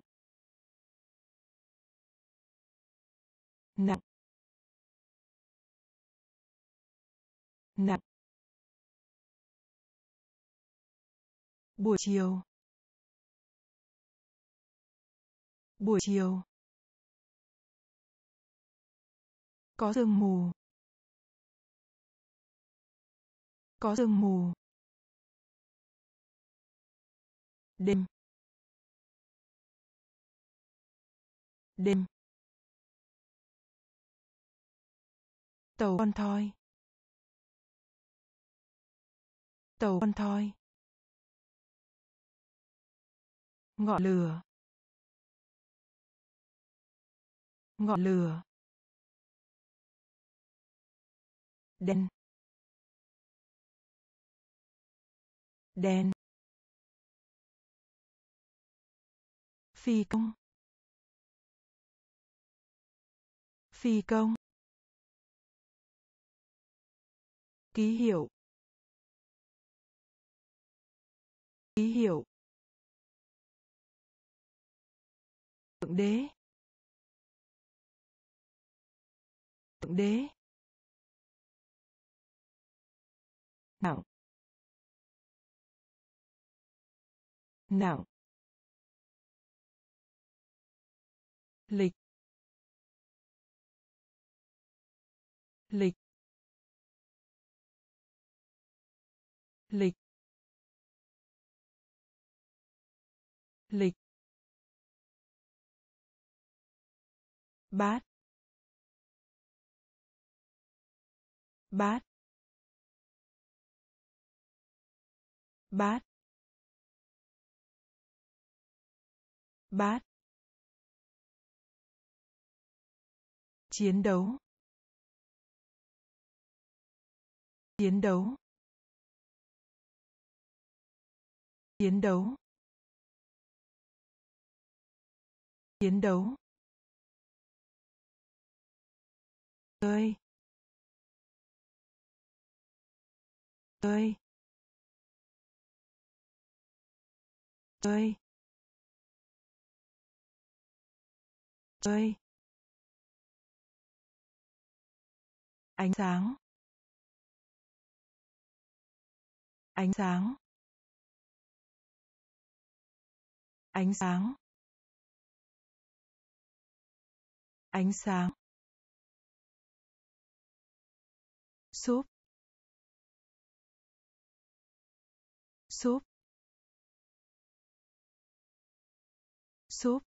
Nặng. Nặng. Buổi chiều. Buổi chiều. Có sương mù. Có sương mù. Đêm. Đêm. Tàu con thoi. Tàu con thoi. Ngọn lửa. Ngọn lửa. Đen. Đen. Phi công. Phi công. Ký hiệu. Ký hiệu. Thượng đế. Thượng đế. Nặng. Nặng. Lịch. Lịch. Lịch. Lịch. Bát. Bát. Bát. Bát. Chiến đấu. Chiến đấu. Chiến đấu. Chiến đấu. Ơi. Ơi. Ơi. Ơi. Ánh sáng. Ánh sáng. Ánh sáng. Ánh sáng. Súp. Súp. Súp.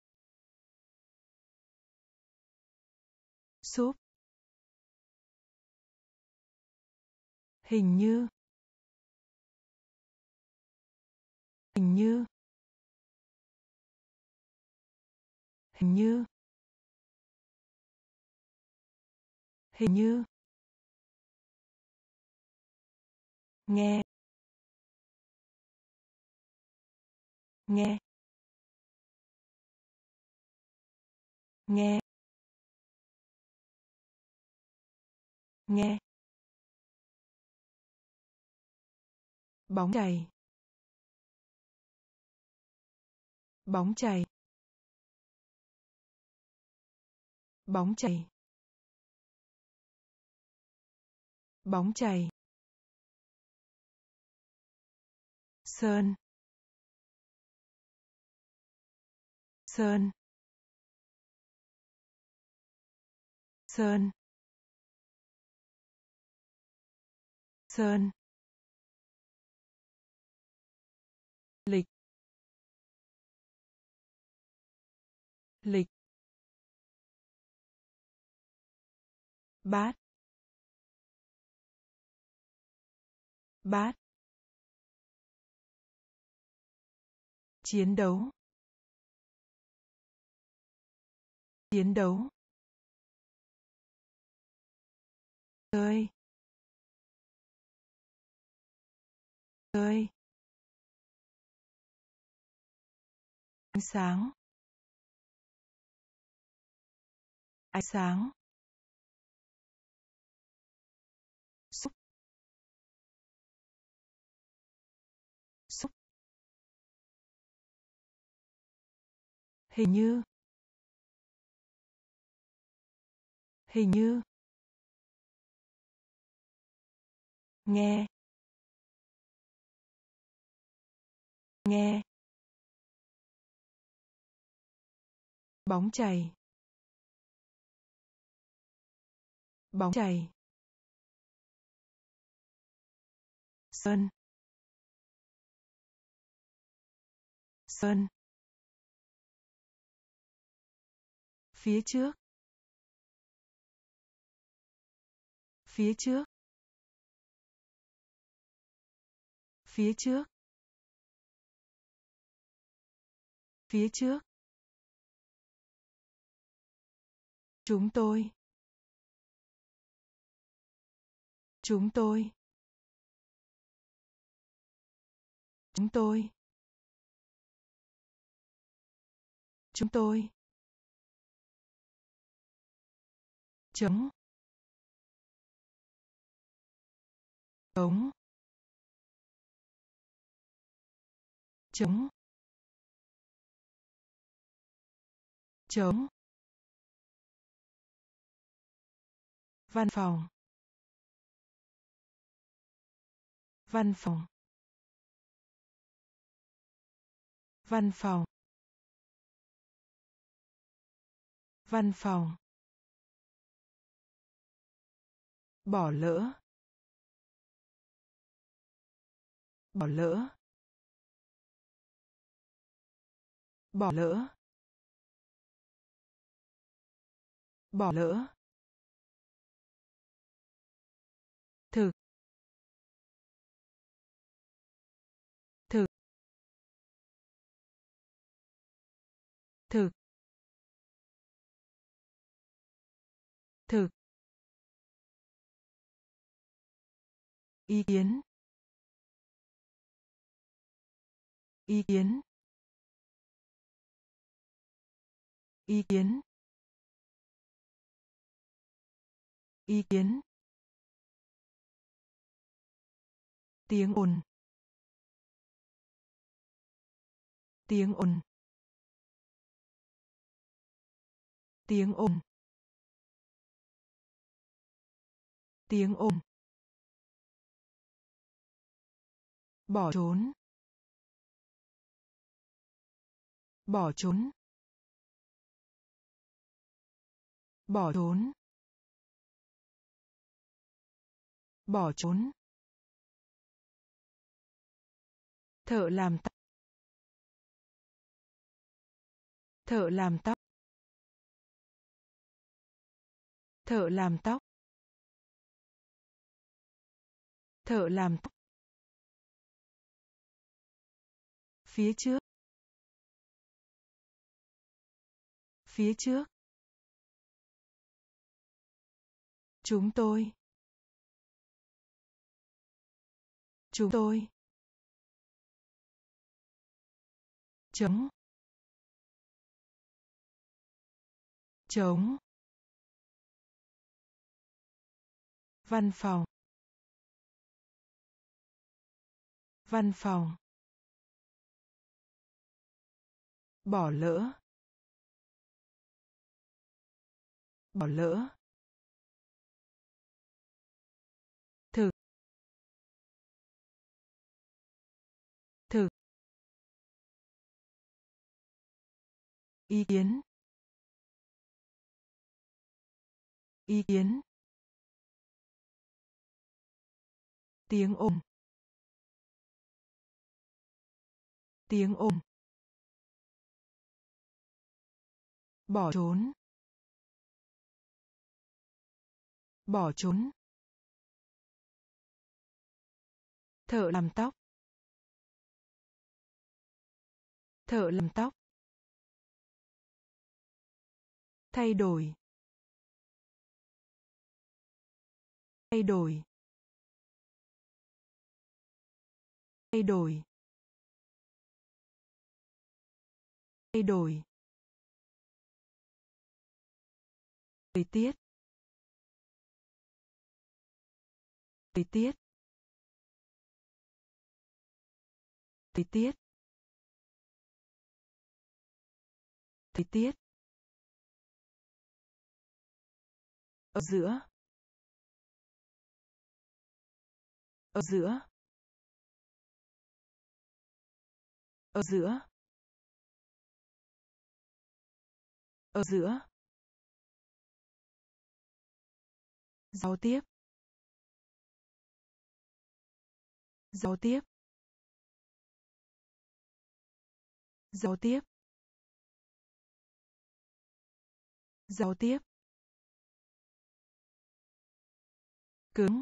Súp. Hình như. Hình như. Hình như. Hình như. Nghe. Nghe. Nghe. Nghe. Bóng chày. Bóng chày. Bóng chày. Bóng chày. Sơn. Sơn. Sơn. Sơn. Lịch. Lịch. Bát. Bát. Chiến đấu. Chiến đấu. Ơi. tươi, ánh sáng, ánh sáng, xúc, xúc, hình như, hình như, nghe, nghe, bóng chày, bóng chày, sơn, sơn, phía trước, phía trước, phía trước, phía trước, chúng tôi, chúng tôi, chúng tôi, chúng tôi, chống, chống, chống, chống, văn phòng, văn phòng, văn phòng, văn phòng, bỏ lỡ, bỏ lỡ, bỏ lỡ, bỏ lỡ, thực, thực, thực, thực, ý kiến, ý kiến, ý kiến, ý kiến, tiếng ồn, tiếng ồn, tiếng ồn, tiếng ồn, bỏ trốn, bỏ trốn, bỏ trốn, bỏ trốn, thợ làm tóc, thợ làm tóc, thợ làm tóc, thợ làm tóc, phía trước, phía trước, chúng tôi, chúng tôi, chống, chống, văn phòng, văn phòng, bỏ lỡ, bỏ lỡ, thực, thực, ý kiến, ý kiến, tiếng ồn, tiếng ồn, bỏ trốn, bỏ trốn, thợ làm tóc, thợ làm tóc, thay đổi, thay đổi, Thay đổi. Thay đổi. Thời tiết. Thời tiết. Thời tiết. Thời tiết. Ở giữa. Ở giữa. Ở giữa. Ở giữa. Giao tiếp. Giao tiếp. Giao tiếp. Giao tiếp. Cứng.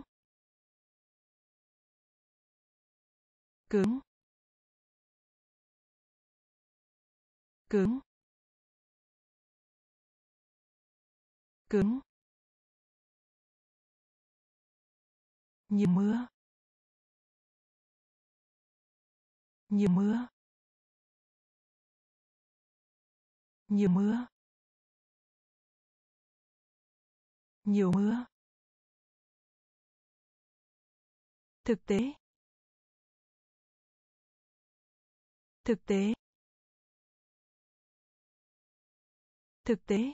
Cứng. Cứng. Cứng. Nhiều mưa. Nhiều mưa. Nhiều mưa. Nhiều mưa. Thực tế. Thực tế. Thực tế.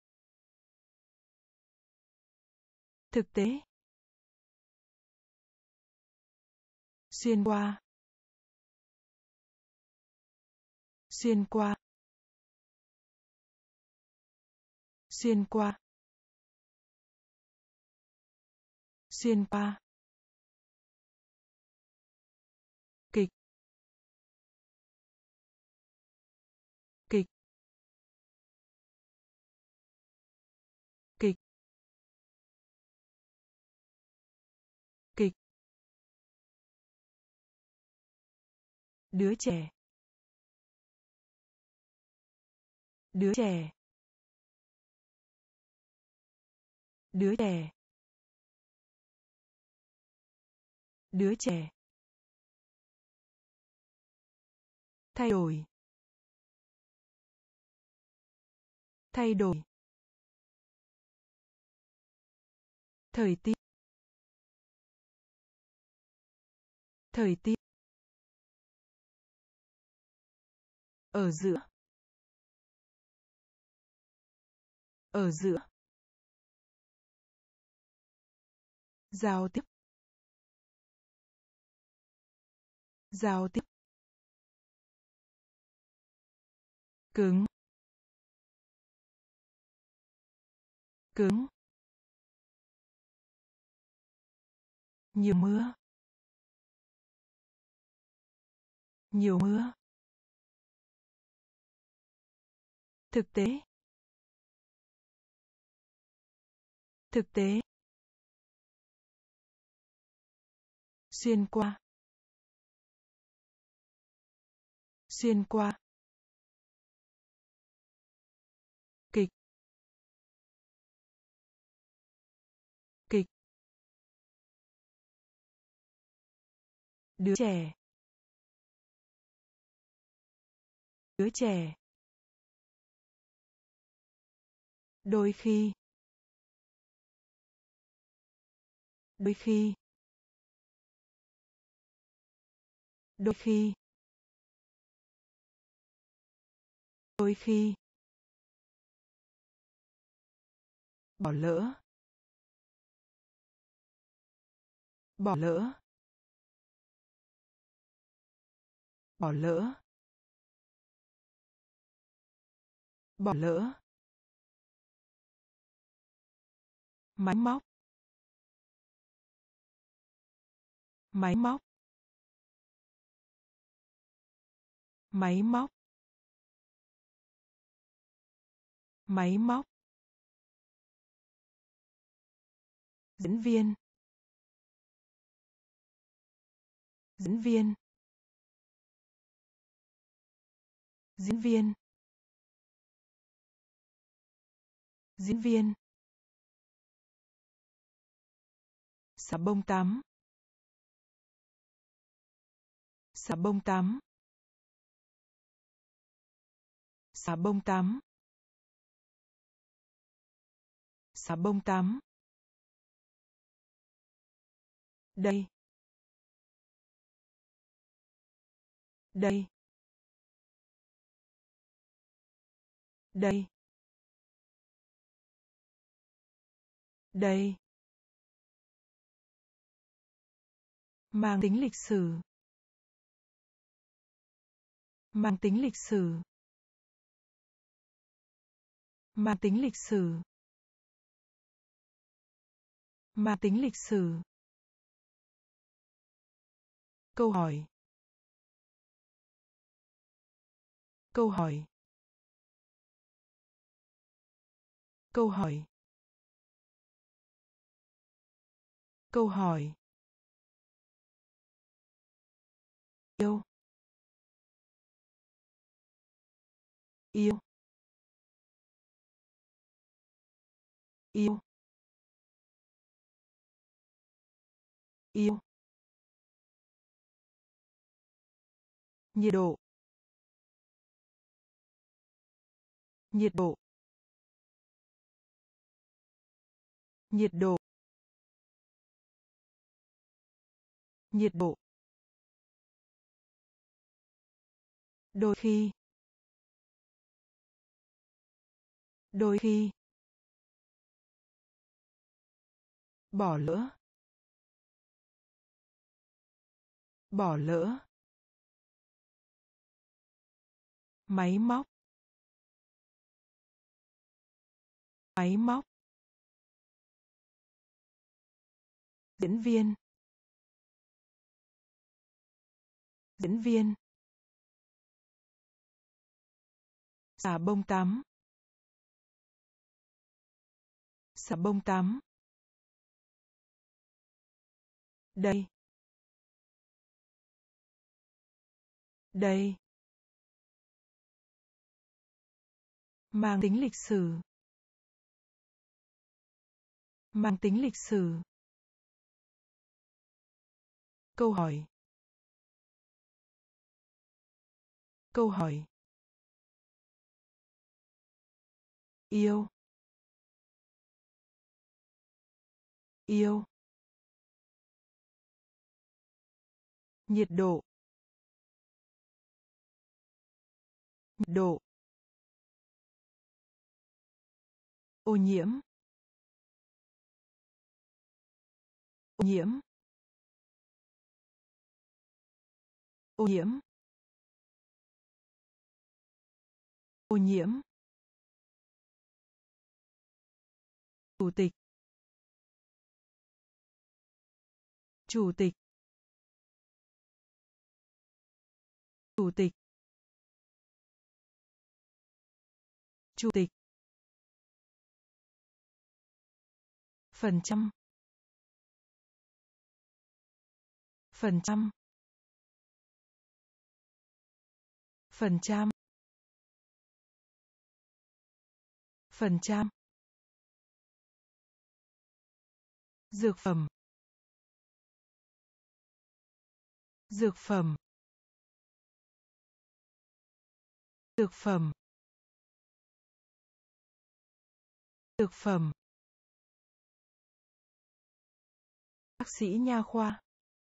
Thực tế. Xuyên qua. Xuyên qua. Xuyên qua. Xuyên qua. Kịch. Kịch. Kịch. Kịch. Đứa trẻ. Đứa trẻ. Đứa trẻ. Đứa trẻ. Thay đổi. Thay đổi. Thời tiết. Thời tiết. Ở giữa. Ở giữa. Giao tiếp. Giao tiếp. Cứng. Cứng. Nhiều mưa. Nhiều mưa. Thực tế. Thực tế. Xuyên qua. Xuyên qua. Kịch. Kịch. Đứa trẻ. Đứa trẻ. Đôi khi. Đôi khi. Đôi khi. Đôi khi. Bỏ lỡ. Bỏ lỡ. Bỏ lỡ. Bỏ lỡ. Máy móc. Máy móc. Máy móc. Máy móc. Diễn viên. Diễn viên. Diễn viên. Diễn viên. Xà bông tắm. Xà bông tắm. Xà bông tắm. Xà bông tắm. Đây. Đây. Đây. Đây. Mang tính lịch sử. Mang tính lịch sử. Mang tính lịch sử. Mang tính lịch sử. Câu hỏi. Câu hỏi. Câu hỏi. Câu hỏi. Yêu. Yêu. Yêu. Yêu. Nhiệt độ. Nhiệt độ. Nhiệt độ. Nhiệt độ. Đôi khi. Đôi khi. Bỏ lỡ. Bỏ lỡ. Máy móc. Máy móc. Diễn viên. Diễn viên. Xà bông tắm. Xà bông tắm. Đây. Đây. Mang tính lịch sử. Mang tính lịch sử. Câu hỏi. Câu hỏi. Yêu. Yêu. Nhiệt độ. Nhiệt độ. Ô nhiễm. Ô nhiễm. Ô nhiễm. Ô nhiễm. Chủ tịch. Chủ tịch. Chủ tịch. Chủ tịch. Phần trăm. Phần trăm. Phần trăm. Phần trăm. Dược phẩm. Dược phẩm. Dược phẩm. Dược phẩm. Bác sĩ nha khoa.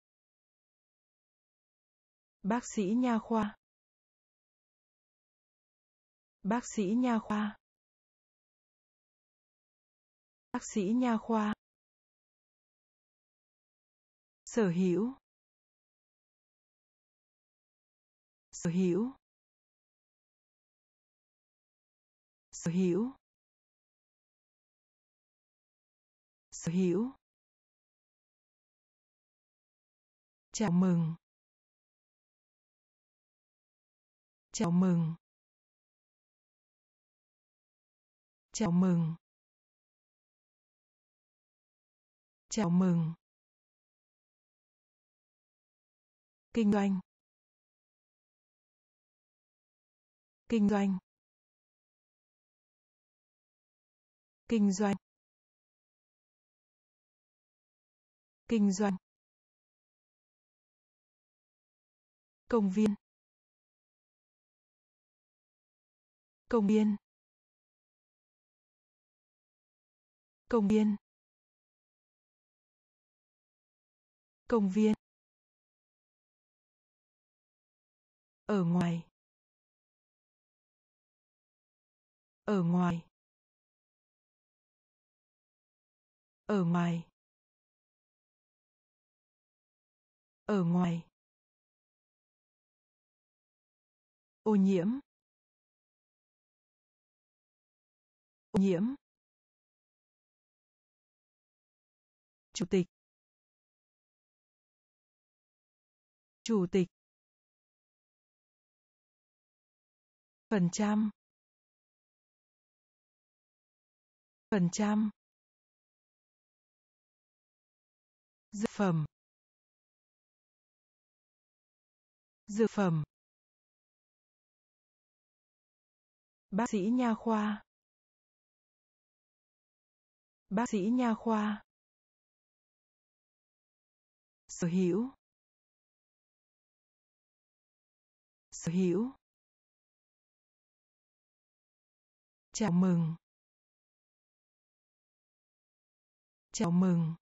Bác sĩ nha khoa. Bác sĩ nha khoa. Bác sĩ nha khoa. Sở hữu. Sở hữu. Sở hữu. Sở hữu. Chào mừng. Chào mừng. Chào mừng. Chào mừng. Kinh doanh. Kinh doanh. Kinh doanh. Kinh doanh. Công viên. Công viên. Công viên. Công viên. Ở ngoài. Ở ngoài. Ở ngoài. Ở ngoài. Ô nhiễm. Ô nhiễm. Chủ tịch. Chủ tịch. Phần trăm. Phần trăm. Dược phẩm. Dược phẩm. Bác sĩ nha khoa. Bác sĩ nha khoa. Sở hữu. Sở hữu. Chào mừng. Chào mừng.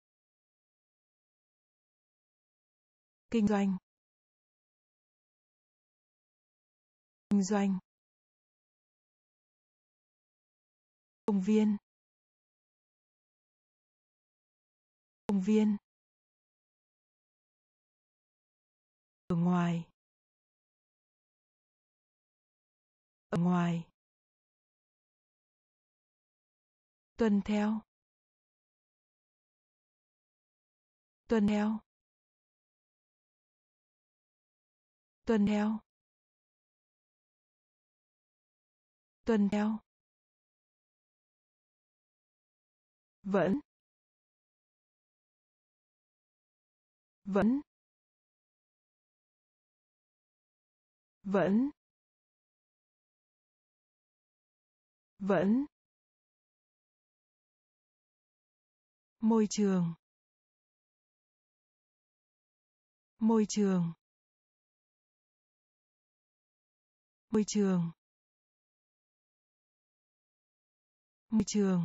Kinh doanh. Kinh doanh. Công viên. Công viên. Ở ngoài. Ở ngoài. Tuân theo. Tuân theo. Tuân theo. Tuân theo. Vẫn. Vẫn. Vẫn. Vẫn. Môi trường. Môi trường. Môi trường. Môi trường.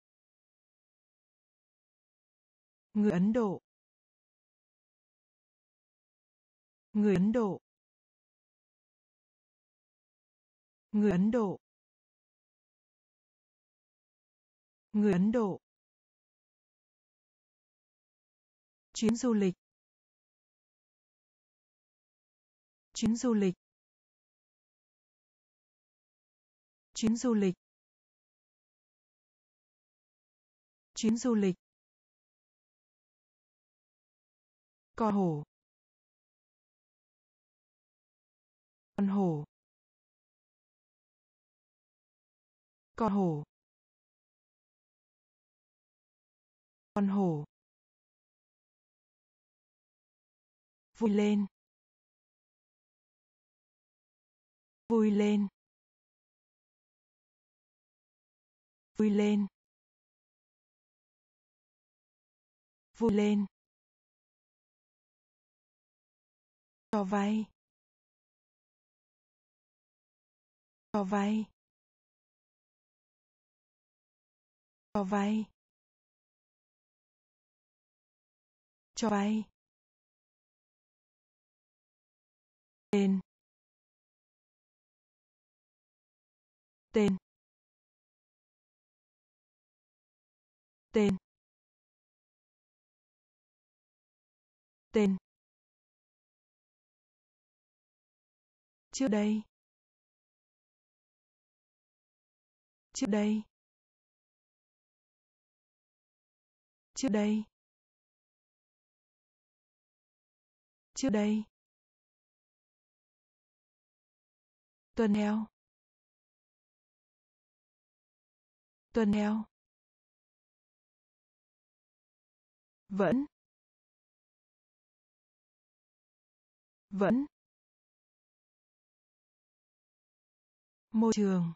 Người Ấn Độ. Người Ấn Độ. Người Ấn Độ. Người Ấn Độ. Chuyến du lịch. Chuyến du lịch. Chuyến du lịch. Chuyến du lịch. Con hổ. Con hổ. Con hổ. Con hổ. Vui lên. Vui lên. Vui lên. Vui lên. Cho vay. Cho vay. Cho vay. Cho vay. Tên. Tên. Tên. Tên. Trước đây. Trước đây. Trước đây. Trước đây. Tuần theo. Tuần theo. Vẫn. Vẫn. Môi trường.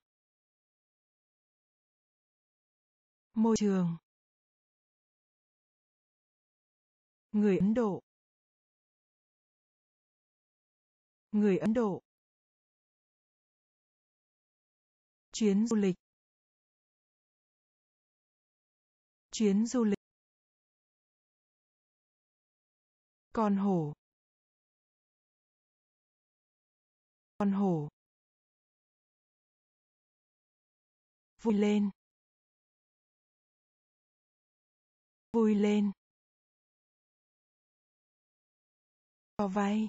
Môi trường. Người Ấn Độ. Người Ấn Độ. Chuyến du lịch. Chuyến du lịch. Con hổ. Con hổ. Vui lên. Vui lên. Cho vay.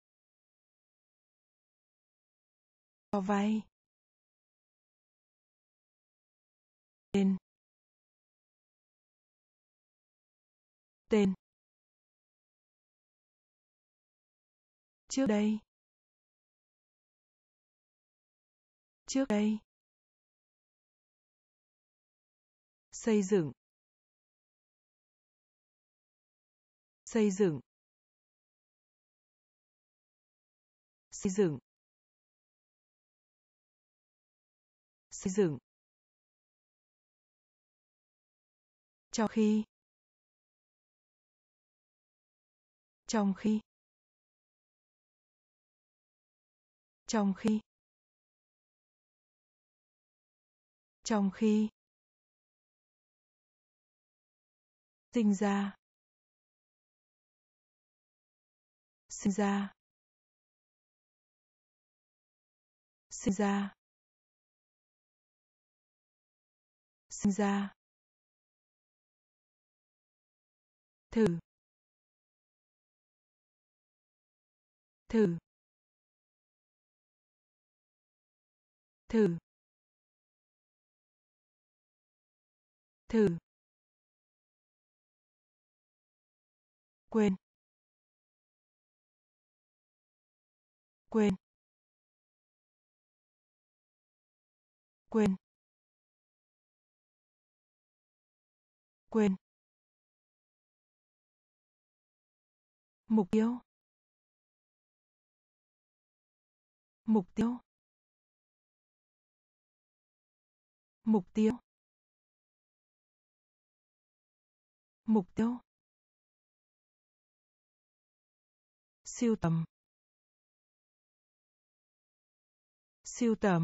Cho vay. Tên. Tên. Trước đây. Trước đây. Xây dựng. Xây dựng. Xây dựng. Xây dựng. Trong khi. Trong khi. Trong khi. Trong khi. Sinh ra. Sinh ra. Sinh ra. Sinh ra. Thử. Thử. Thử. Thử. Quên. Quên. Quên. Quên. Mục tiêu. Mục tiêu. Mục tiêu. Mục tiêu. Sưu tầm. Sưu tầm.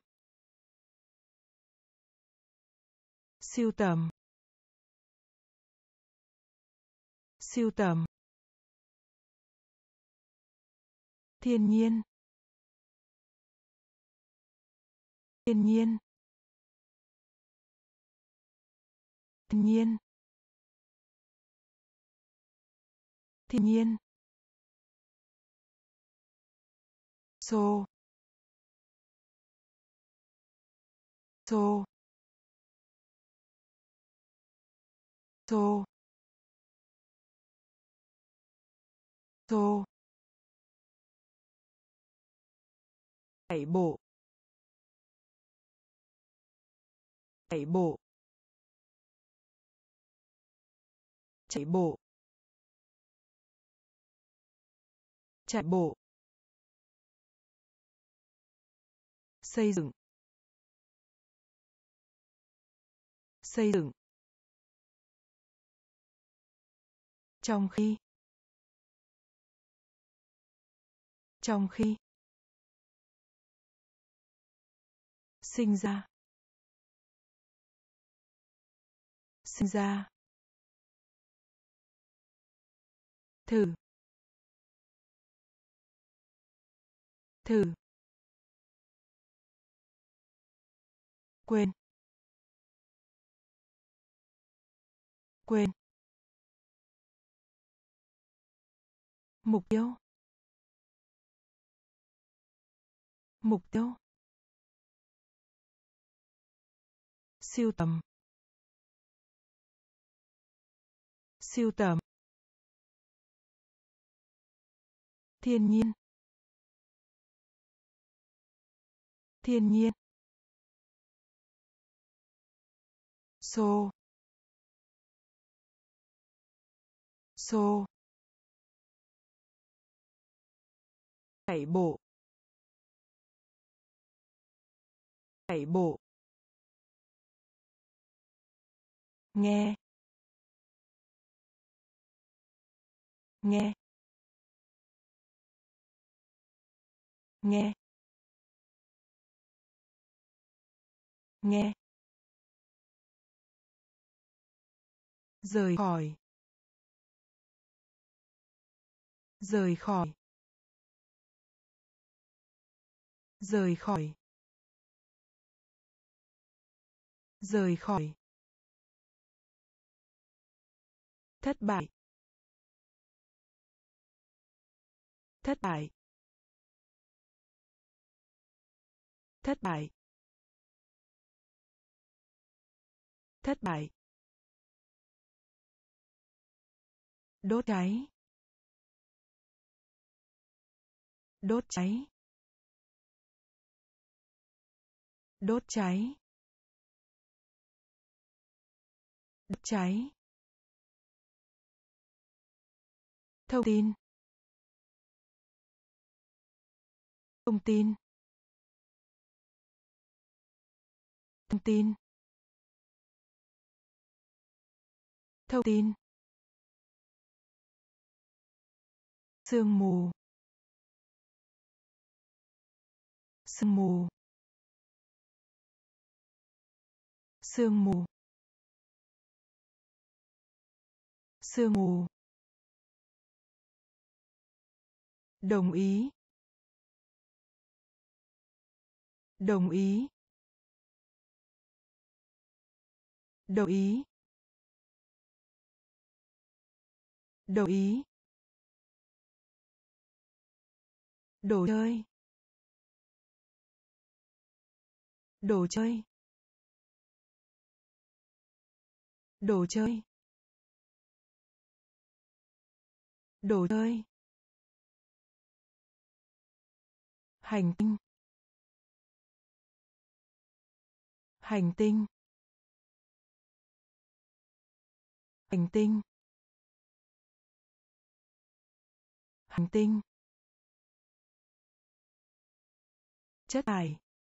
Sưu tầm. Sưu tầm. Thiên nhiên. Thiên nhiên. Thiên nhiên. Thiên nhiên. Xô. Xô. Xô. Xô. Chạy bộ. Chạy bộ. Chạy bộ. Chạy bộ. Xây dựng. Xây dựng. Trong khi. Trong khi. Sinh ra. Sinh ra. Thử. Thử. Quên. Quên. Mục tiêu. Mục tiêu. Sưu tầm. Sưu tầm. Thiên nhiên. Thiên nhiên. Xô. Xô. Chạy bộ. Chạy bộ. Nghe. Nghe. nghe, nghe, rời khỏi, rời khỏi, rời khỏi, rời khỏi, thất bại, thất bại, thất bại, thất bại, đốt cháy, đốt cháy, đốt cháy, đốt cháy, thông tin, thông tin, thông tin, thông tin, sương mù, sương mù, sương mù, sương mù, đồng ý, đồng ý, đồng ý, đồng ý, đồ chơi, đồ chơi, đồ chơi, đồ chơi, hành tinh, hành tinh, hành tinh, hành tinh, chất thải,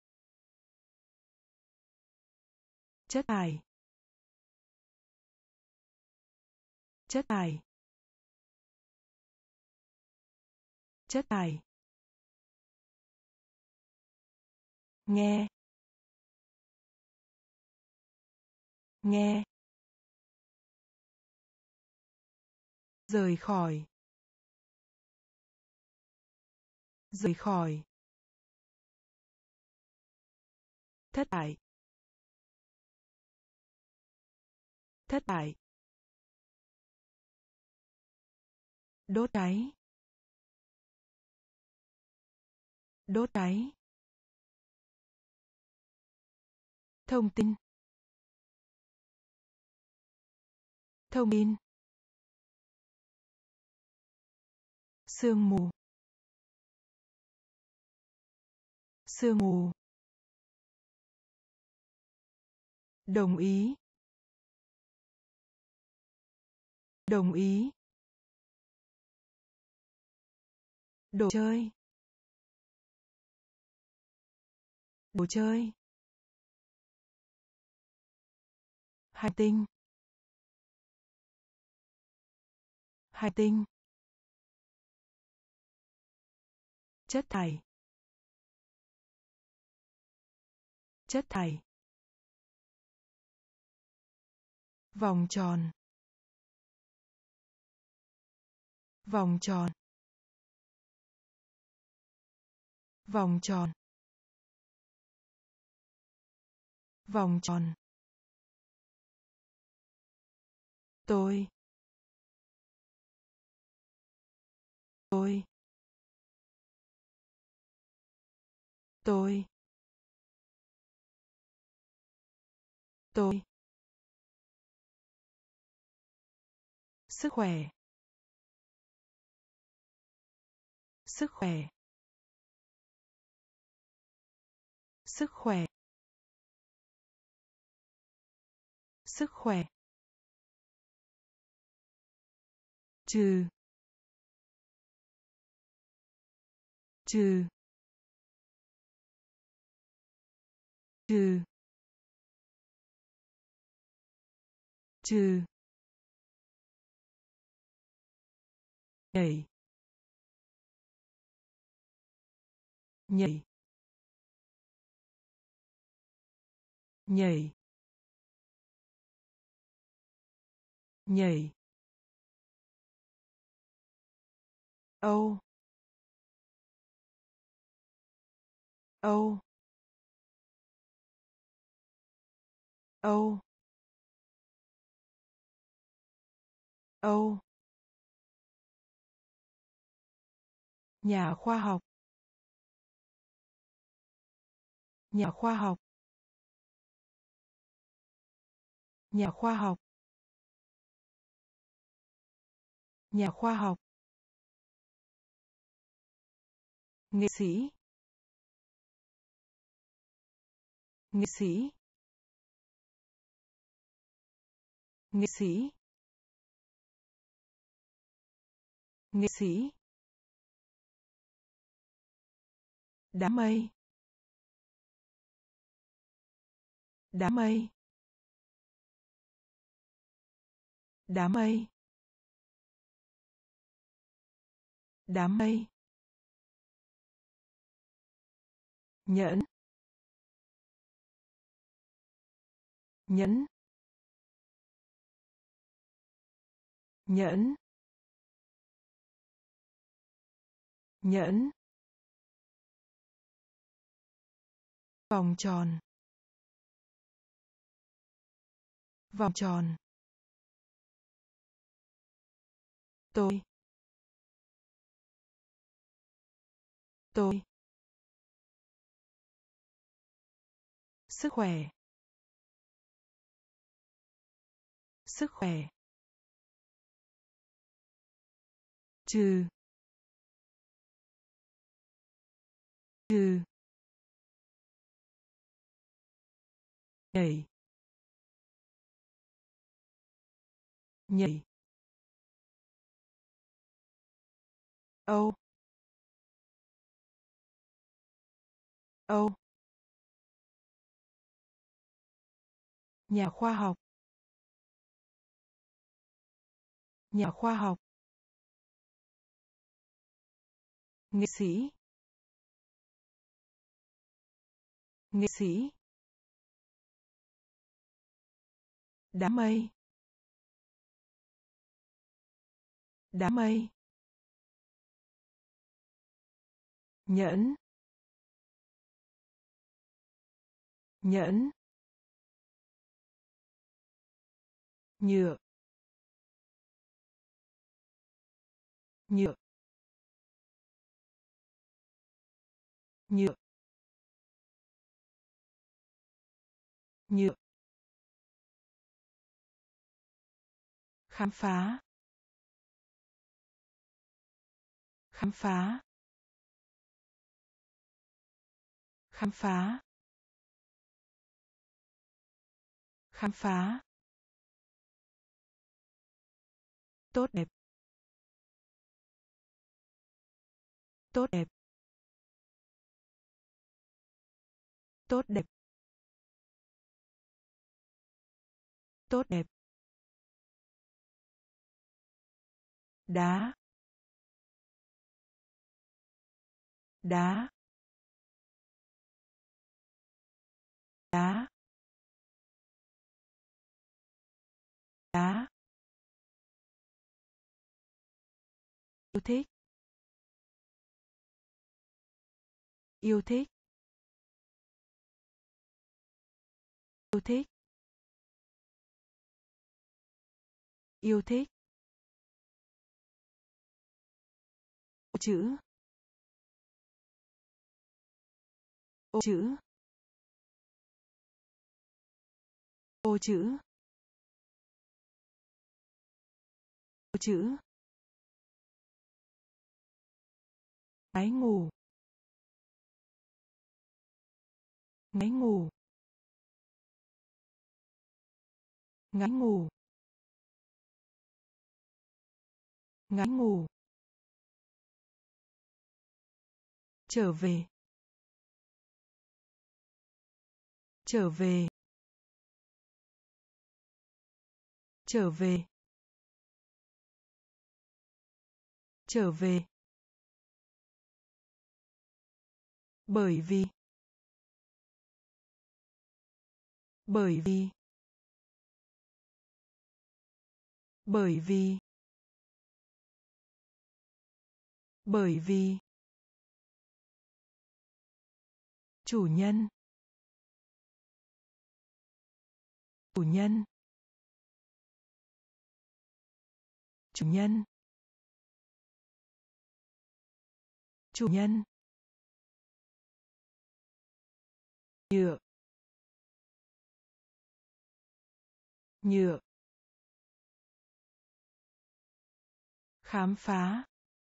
chất thải, chất thải, chất thải, nghe, nghe, rời khỏi, rời khỏi, thất bại, thất bại, đốt cháy, đốt cháy, thông tin, thông tin, sương mù, sương mù, đồng ý, đồng ý, đồ chơi, đồ chơi, hành tinh, hành tinh, chất thải, chất thải, vòng tròn, vòng tròn, vòng tròn, vòng tròn, tôi, tôi, tôi, tôi, sức khỏe, sức khỏe, sức khỏe, sức khỏe, trừ, trừ, trừ, trừ, nhảy, nhảy nhảy nhảy Âu Âu Âu Âu nhà khoa học nhà khoa học nhà khoa học nhà khoa học nghệ sĩ nghệ sĩ nghệ sĩ nghệ sĩ đám mây đám mây đám mây đám mây nhẫn nhẫn nhẫn nhẫn vòng tròn vòng tròn tôi tôi sức khỏe sức khỏe trừ trừ nhảy nhảy Âu Âu nhà khoa học nhà khoa học nghệ sĩ nghệ sĩ đám mây đám mây nhẫn nhẫn nhựa nhựa nhựa nhựa khám phá khám phá khám phá khám phá tốt đẹp tốt đẹp tốt đẹp tốt đẹp đá đá đá đá yêu thích yêu thích yêu thích yêu thích ô chữ ô chữ ô chữ ô chữ ngáy ngủ ngáy ngủ ngáy ngủ ngáy ngủ trở về trở về trở về trở về Bởi vì. Bởi vì. Bởi vì. Bởi vì. Chủ nhân. Chủ nhân. Chủ nhân. Chủ nhân. Nhựa. Nhựa. Khám phá.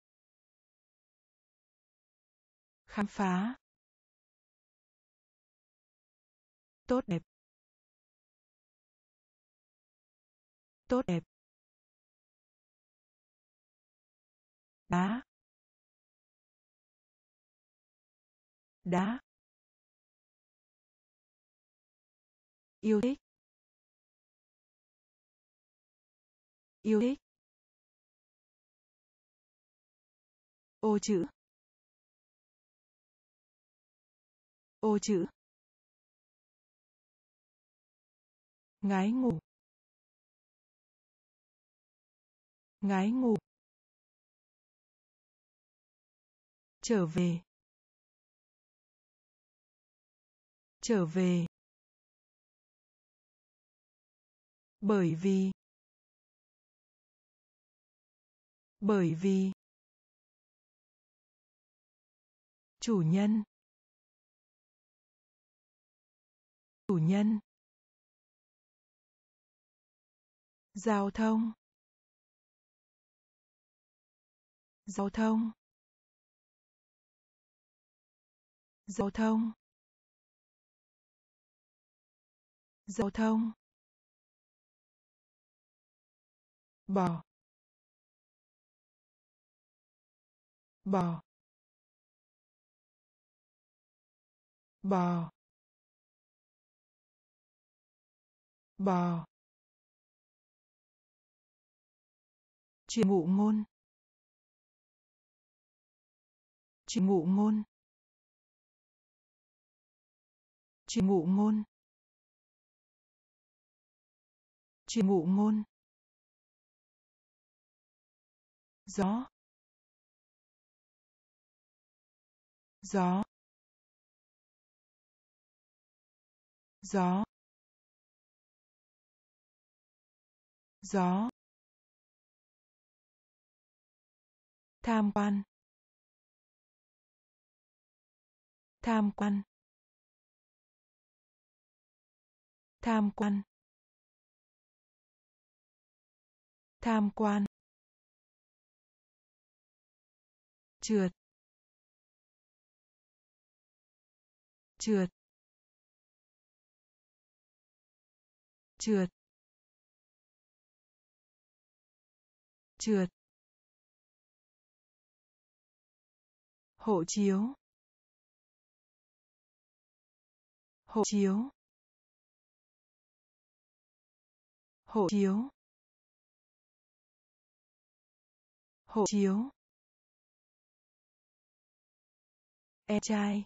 Khám phá. Tốt đẹp. Tốt đẹp. Đá. Đá. Yêu thích. Yêu thích. Ô chữ. Ô chữ. Ngái ngủ. Ngái ngủ. Trở về. Trở về. Bởi vì. Bởi vì. Chủ nhân. Chủ nhân. Giao thông. Giao thông. Giao thông. Giao thông. Bò. Bò. Bò. Bò. Truyền ngụ ngôn. Truyền ngụ ngôn. Truyền ngụ ngôn. Truyền ngụ ngôn. Gió. Gió. Gió. Gió. Tham quan. Tham quan. Tham quan. Tham quan. Trượt. Trượt. Trượt. Trượt. Hộ chiếu. Hộ chiếu. Hộ chiếu. Hộ chiếu. Em trai.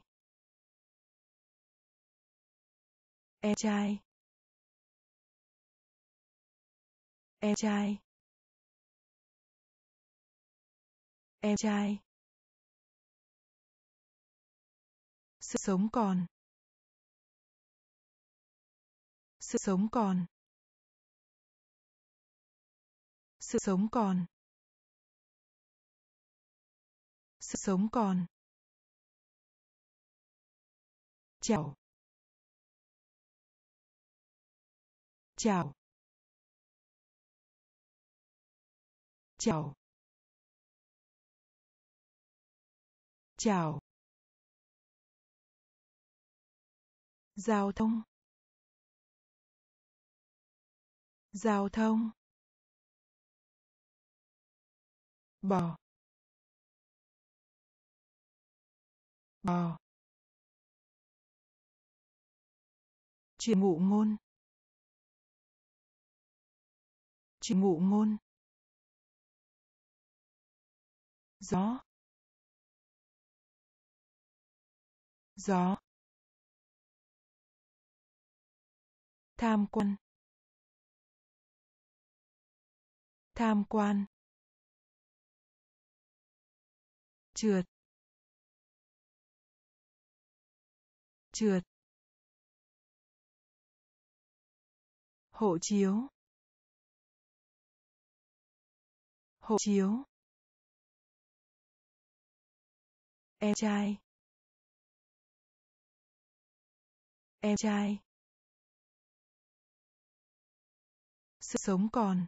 Em trai. Em trai. Em trai. Sự sống còn. Sự sống còn. Sự sống còn. Sự sống còn. Chào. Chào. Chào. Chào. Giao thông. Giao thông. Bò. Bò. Truyền ngụ ngôn. Truyền ngụ ngôn. Gió. gió, tham quan, tham quan, trượt, trượt, hộ chiếu, hộ chiếu, em trai, em trai, sự sống còn,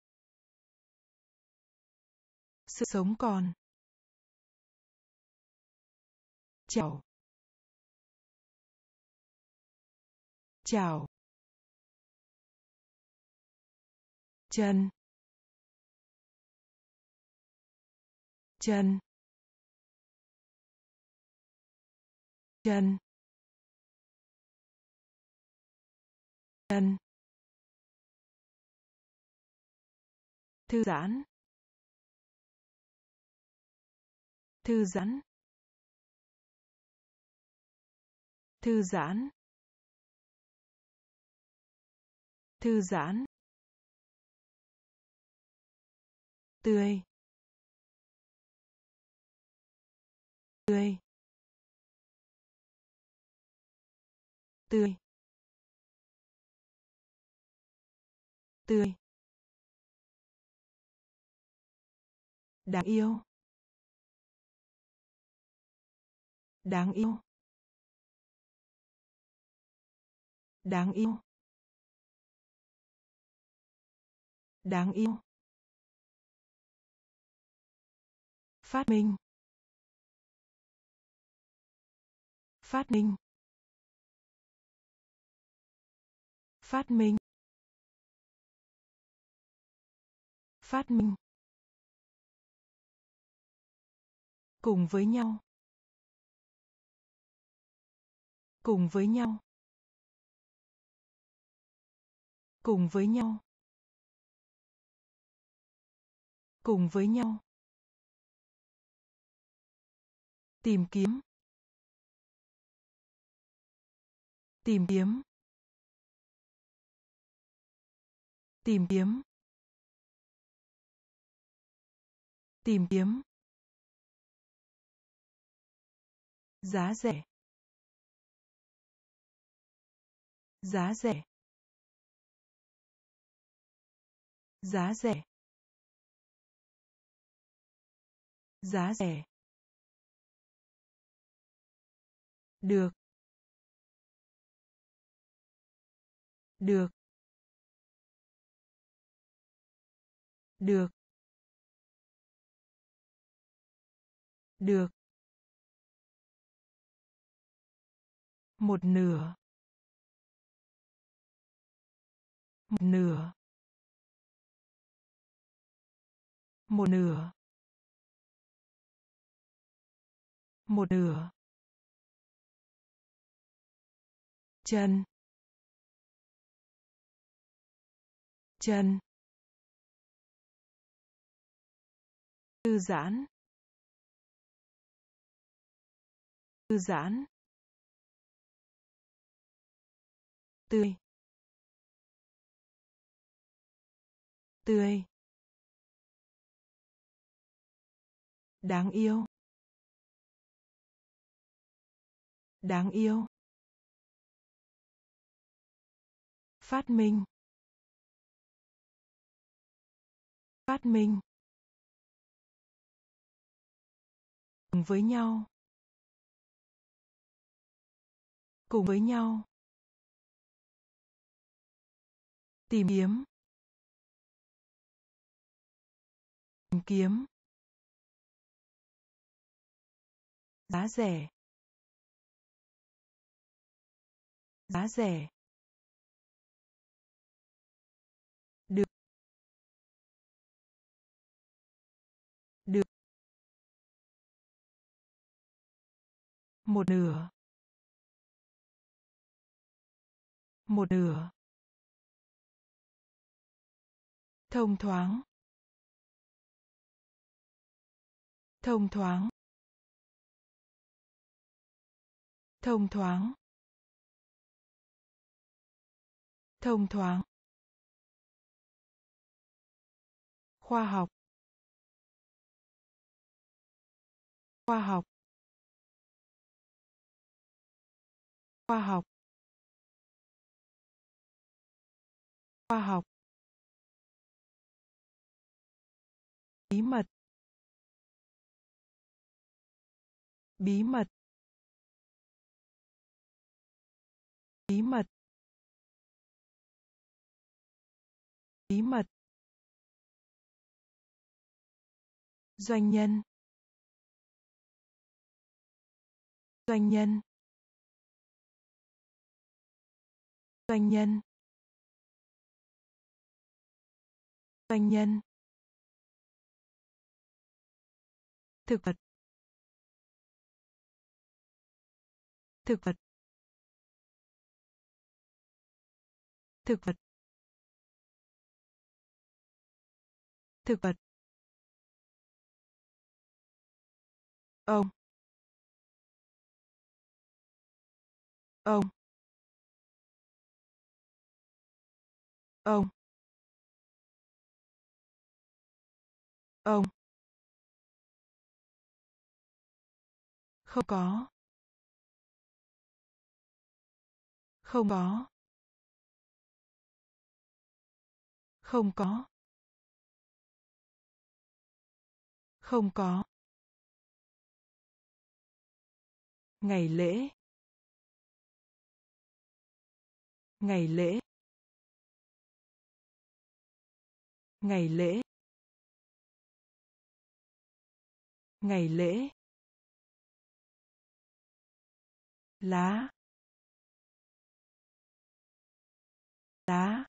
sự sống còn, chào, chào, chân, chân, chân, chân, thư giãn, thư giãn, thư giãn, thư giãn, tươi, tươi, tươi, tươi, đáng yêu, đáng yêu, đáng yêu, đáng yêu, phát minh, phát minh, phát minh, phát minh, cùng với nhau, cùng với nhau, cùng với nhau, cùng với nhau, tìm kiếm, tìm kiếm, tìm kiếm, tìm kiếm, giá rẻ, giá rẻ, giá rẻ, giá rẻ, được, được, được, được, một nửa, một nửa, một nửa, một nửa, chân, chân, thư giãn, thư giãn, tươi, tươi, đáng yêu, đáng yêu, phát minh, phát minh, cùng với nhau, cùng với nhau, tìm kiếm, tìm kiếm, giá rẻ, giá rẻ, được, được, một nửa, một nửa, thông thoáng, thông thoáng, Thông thoáng. Thông thoáng. Khoa học. Khoa học. Khoa học. Khoa học. Bí mật. Bí mật. Bí mật. Bí mật. Doanh nhân. Doanh nhân. Doanh nhân. Doanh nhân. Thực vật. Thực vật. Thực vật. Thực vật. Ông. Ông. Ông. Ông. Không có. Không có. Không có. Không có. Ngày lễ. Ngày lễ. Ngày lễ. Ngày lễ. Lá. Lá.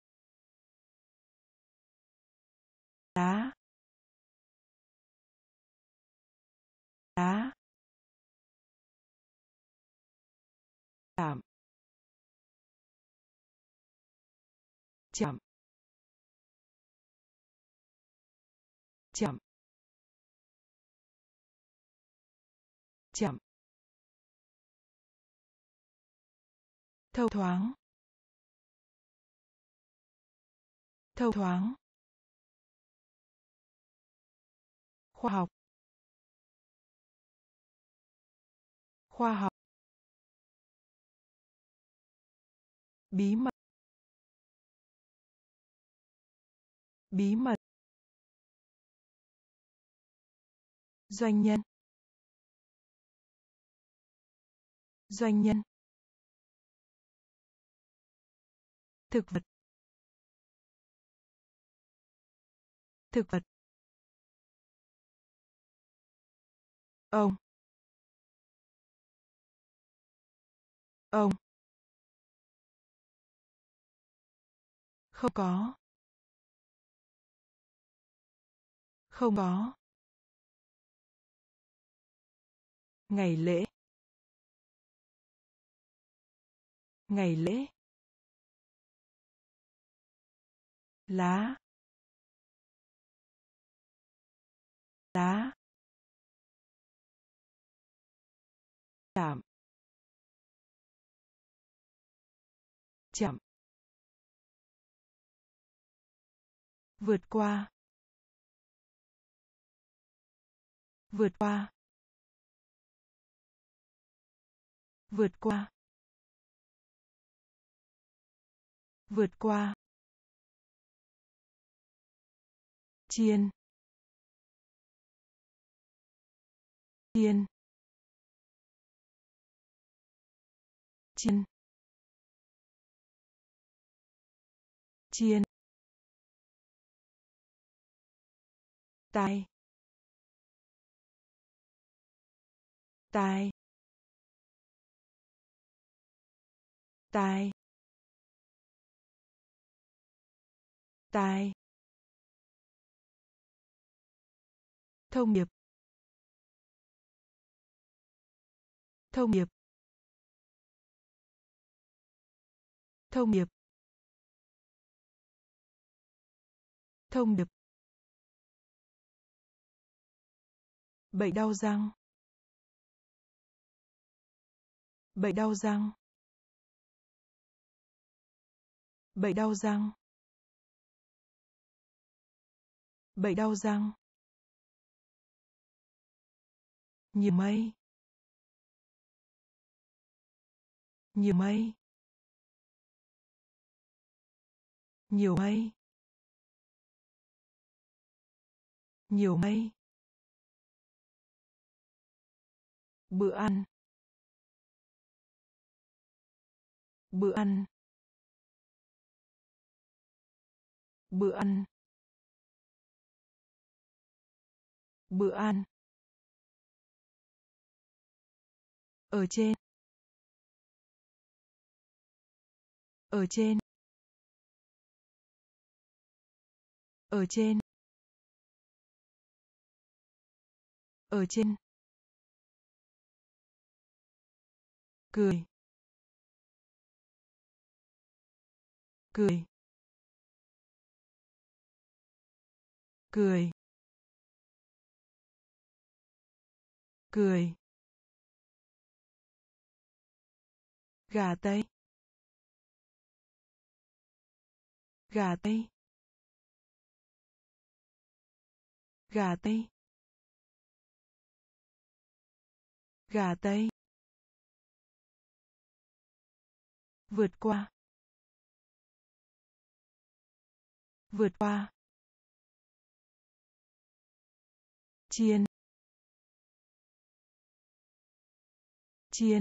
Lá. Lá. Chạm. Chạm. Chạm. Chạm. Thông thoáng. Thông thoáng. Khoa học. Khoa học. Bí mật. Bí mật. Doanh nhân. Doanh nhân. Thực vật. Thực vật. Ông. Ông. Không có. Không có. Ngày lễ. Ngày lễ. Lá. Lá. Chạm. Chạm. Vượt qua. Vượt qua. Vượt qua. Vượt qua. Chiên. Chiên. Chiên. Chiên. Tai. Tai. Tai. Tai. Thông điệp. Thông điệp. Thông điệp. Thông điệp. Bệnh đau răng. Bệnh đau răng. Bệnh đau răng. Bệnh đau răng. Nhiều mây. Nhiều mây. Nhiều mây. Nhiều mây. Bữa ăn. Bữa ăn. Bữa ăn. Bữa ăn. Ở trên. Ở trên. Ở trên. Ở trên. Cười. Cười. Cười. Cười. Gà tây. Gà tây. Gà tây. Gà tây. Vượt qua. Vượt qua. Chiên. Chiên.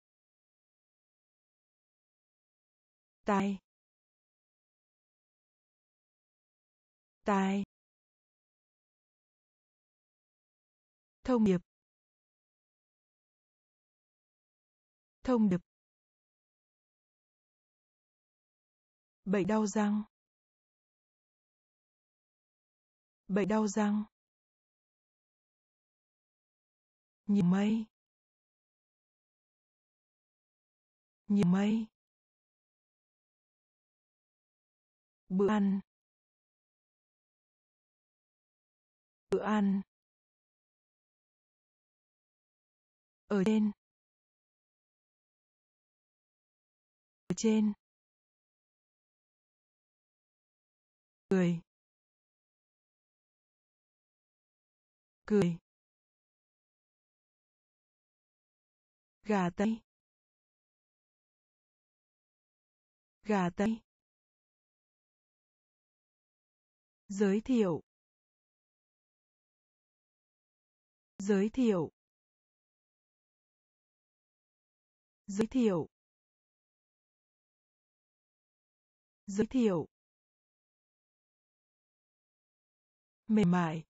Tai. Tai. Thông điệp. Thông điệp. Bệnh đau răng. Bệnh đau răng. Nhiều mây. Nhiều mây. Bữa ăn. Bữa ăn. Ở trên. Ở trên. Cười. Cười. Gà tây. Gà tây. Giới thiệu. Giới thiệu. Giới thiệu. Giới thiệu. Mềm mại.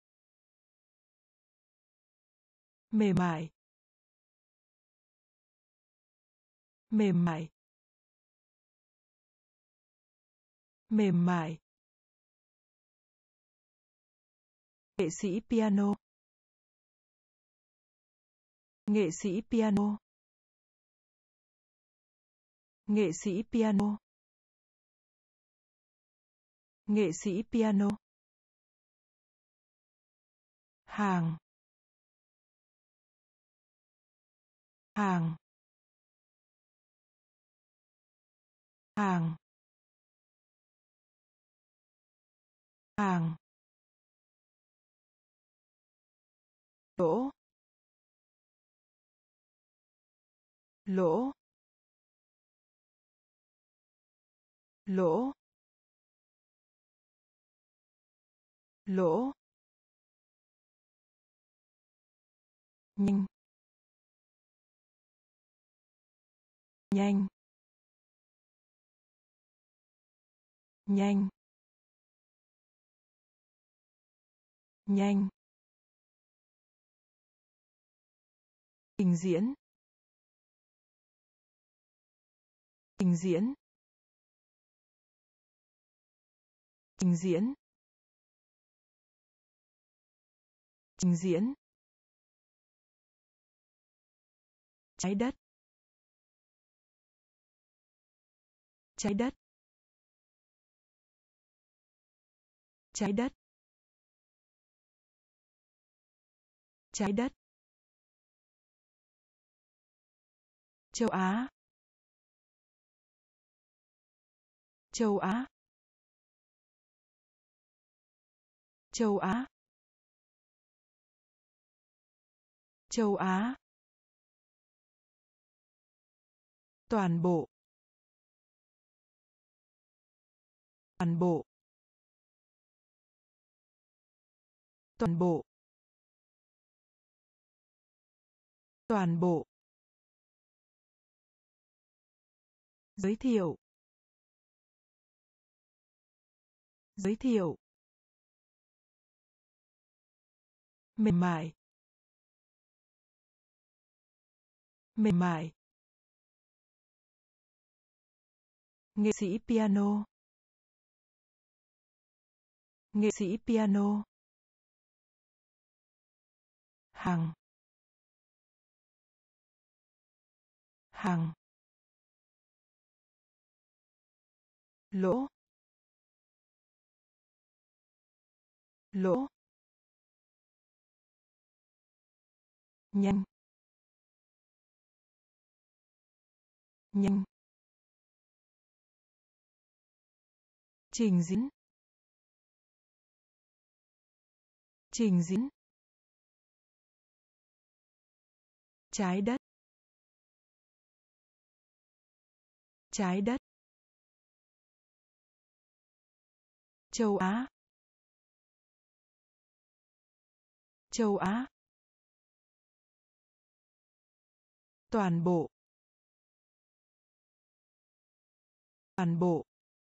Mềm mại. Mềm mại. Mềm mại. Nghệ sĩ piano. Nghệ sĩ piano. Nghệ sĩ piano. Nghệ sĩ piano. Hàng. Hàng. Hàng. Hàng. Lỗ. Lỗ. Lỗ. Lỗ. Nhanh. Nhanh. Nhanh. Nhanh. Trình diễn. Trình diễn. Trình diễn. Trình diễn. Trái đất. Trái đất. Trái đất. Trái đất. Châu Á. Châu Á. Châu Á. Châu Á. Toàn bộ. Toàn bộ. Toàn bộ. Toàn bộ. Giới thiệu. Giới thiệu. Mềm mại. Mềm mại. Nghệ sĩ piano. Nghệ sĩ piano. Hàng. Hàng. Lỗ. Lỗ. Nhanh. Nhanh. Trình diễn. Trình diễn. Trái đất. Trái đất. Châu Á. Châu Á. Toàn bộ. Toàn bộ.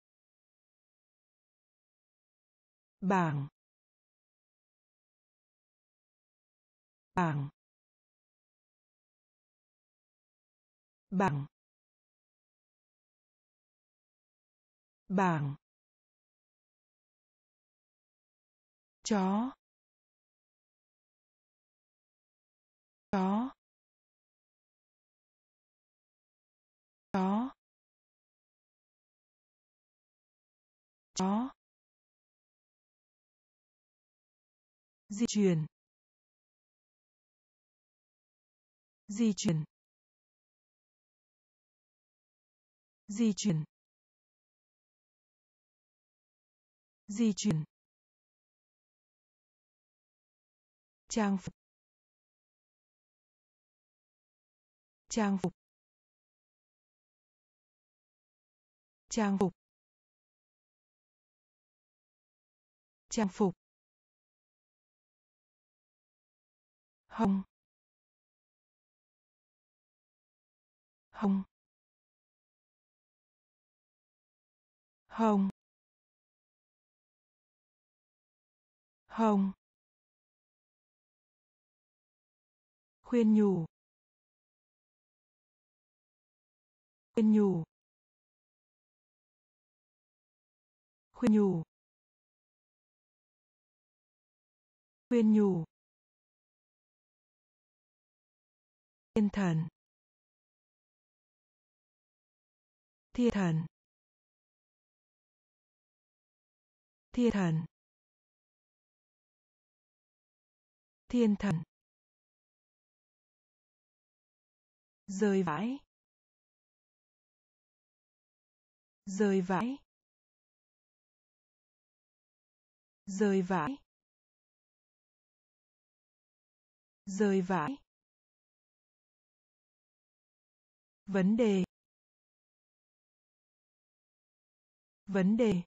Bảng. Bảng. Bảng. Bảng. Chó. Chó. Chó. Chó. Di chuyển. Di chuyển. Di chuyển. Di chuyển. Trang phục. Trang phục. Trang phục. Trang phục. Hông. Hông. Hông. Hông. Khuyên nhủ. Khuyên nhủ. Khuyên nhủ. Khuyên nhủ. Thiên thần. Thiên thần. Thiên thần. Thiên thần. Rơi vãi. Rơi vãi. Rơi vãi. Rơi vãi. Vấn đề. Vấn đề.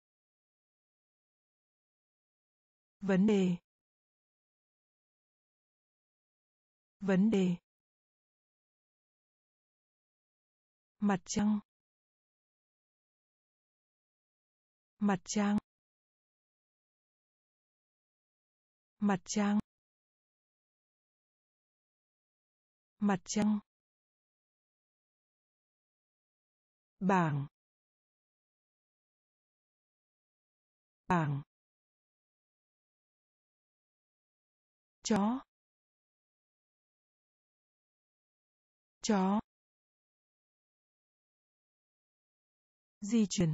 Vấn đề. Vấn đề. Mặt trăng. Mặt trăng. Mặt trăng. Mặt trăng. Bảng. Bảng. Chó. Chó. Di chuyển.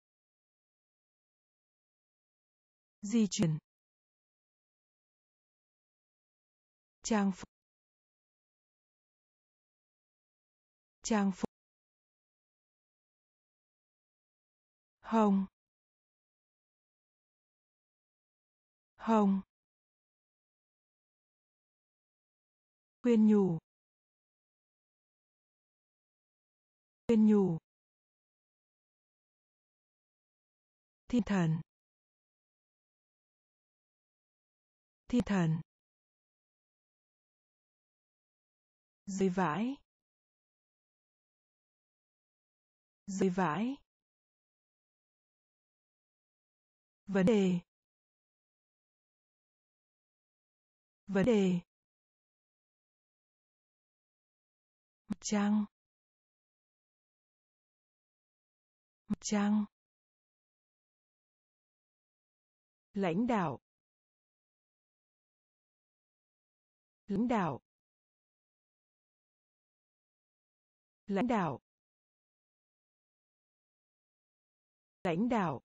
Di chuyển. Trang phục. trang phục, hồng, hồng, khuyên nhủ, khuyên nhủ, thiên thần, thiên thần, dây vải, dây vải, vấn đề, vấn đề, mặt trăng, mặt trăng, lãnh đạo, lãnh đạo, lãnh đạo, lãnh đạo,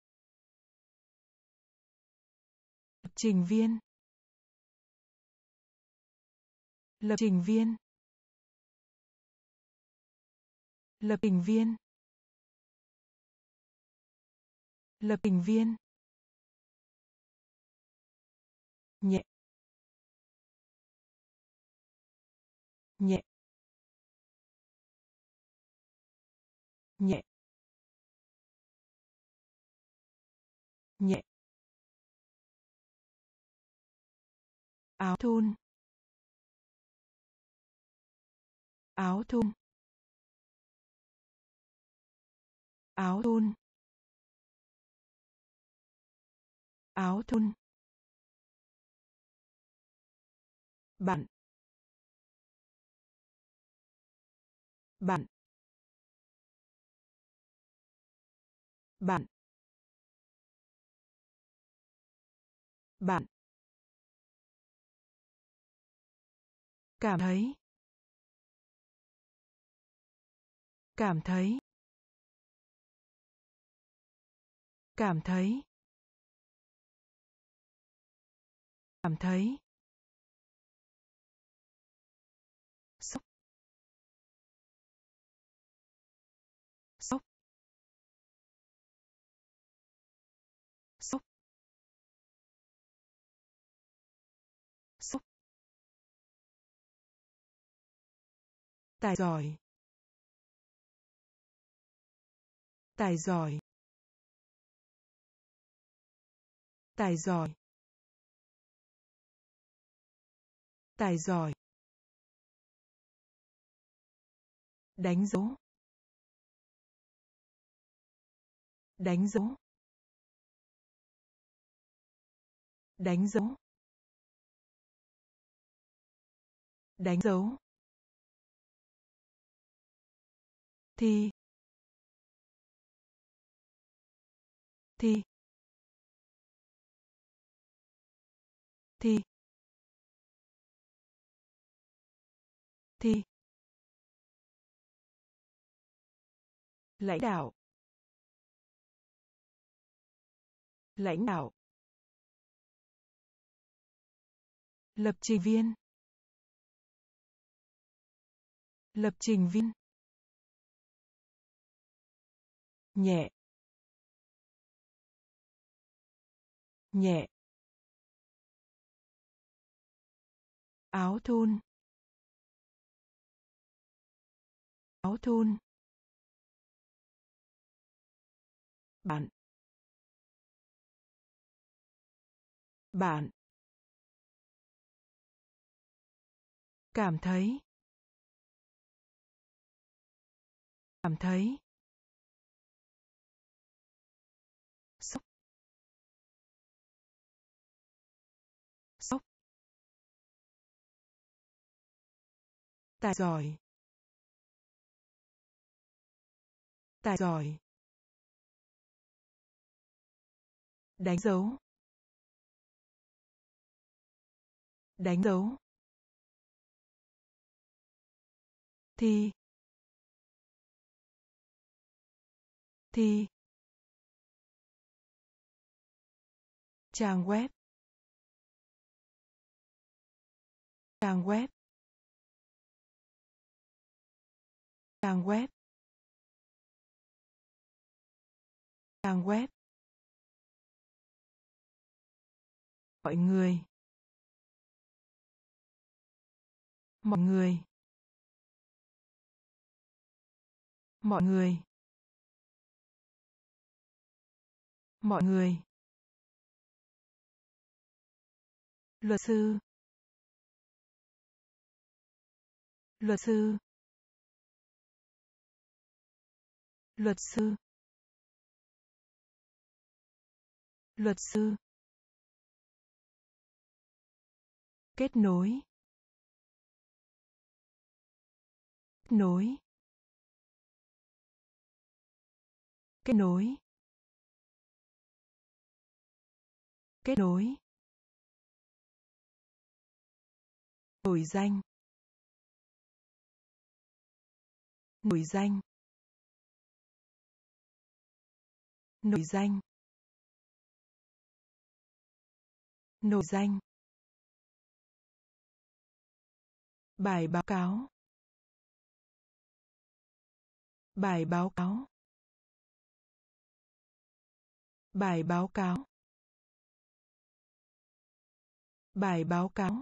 lập trình viên, lập trình viên, lập trình viên, lập trình viên, nhẹ, nhẹ, nhẹ, nhẹ, áo thun, áo thun, áo thun, áo thun, bạn, bạn, bạn, bạn, cảm thấy, cảm thấy, cảm thấy, cảm thấy, sốc, sốc, sốc, sốc, tài giỏi, tài giỏi, tài giỏi, tài giỏi, đánh dấu, đánh dấu, đánh dấu, đánh dấu, thi, thi, thi, thi, lãnh đạo, lãnh đạo, lập trình viên, lập trình viên, nhẹ, nhẹ, áo thun, áo thun, bạn, bạn, cảm thấy, cảm thấy, sốc, sốc, tài giỏi, tài giỏi, đánh dấu, đánh dấu, thi, thi, trang web, trang web, Trang web. Trang web. Mọi người. Mọi người. Mọi người. Mọi người. Luật sư. Luật sư. Luật sư. Luật sư. Kết nối. Kết nối. Kết nối. Kết nối. Nổi danh. Nổi danh. Nổi danh. Nổi danh. Bài báo cáo. Bài báo cáo. Bài báo cáo. Bài báo cáo.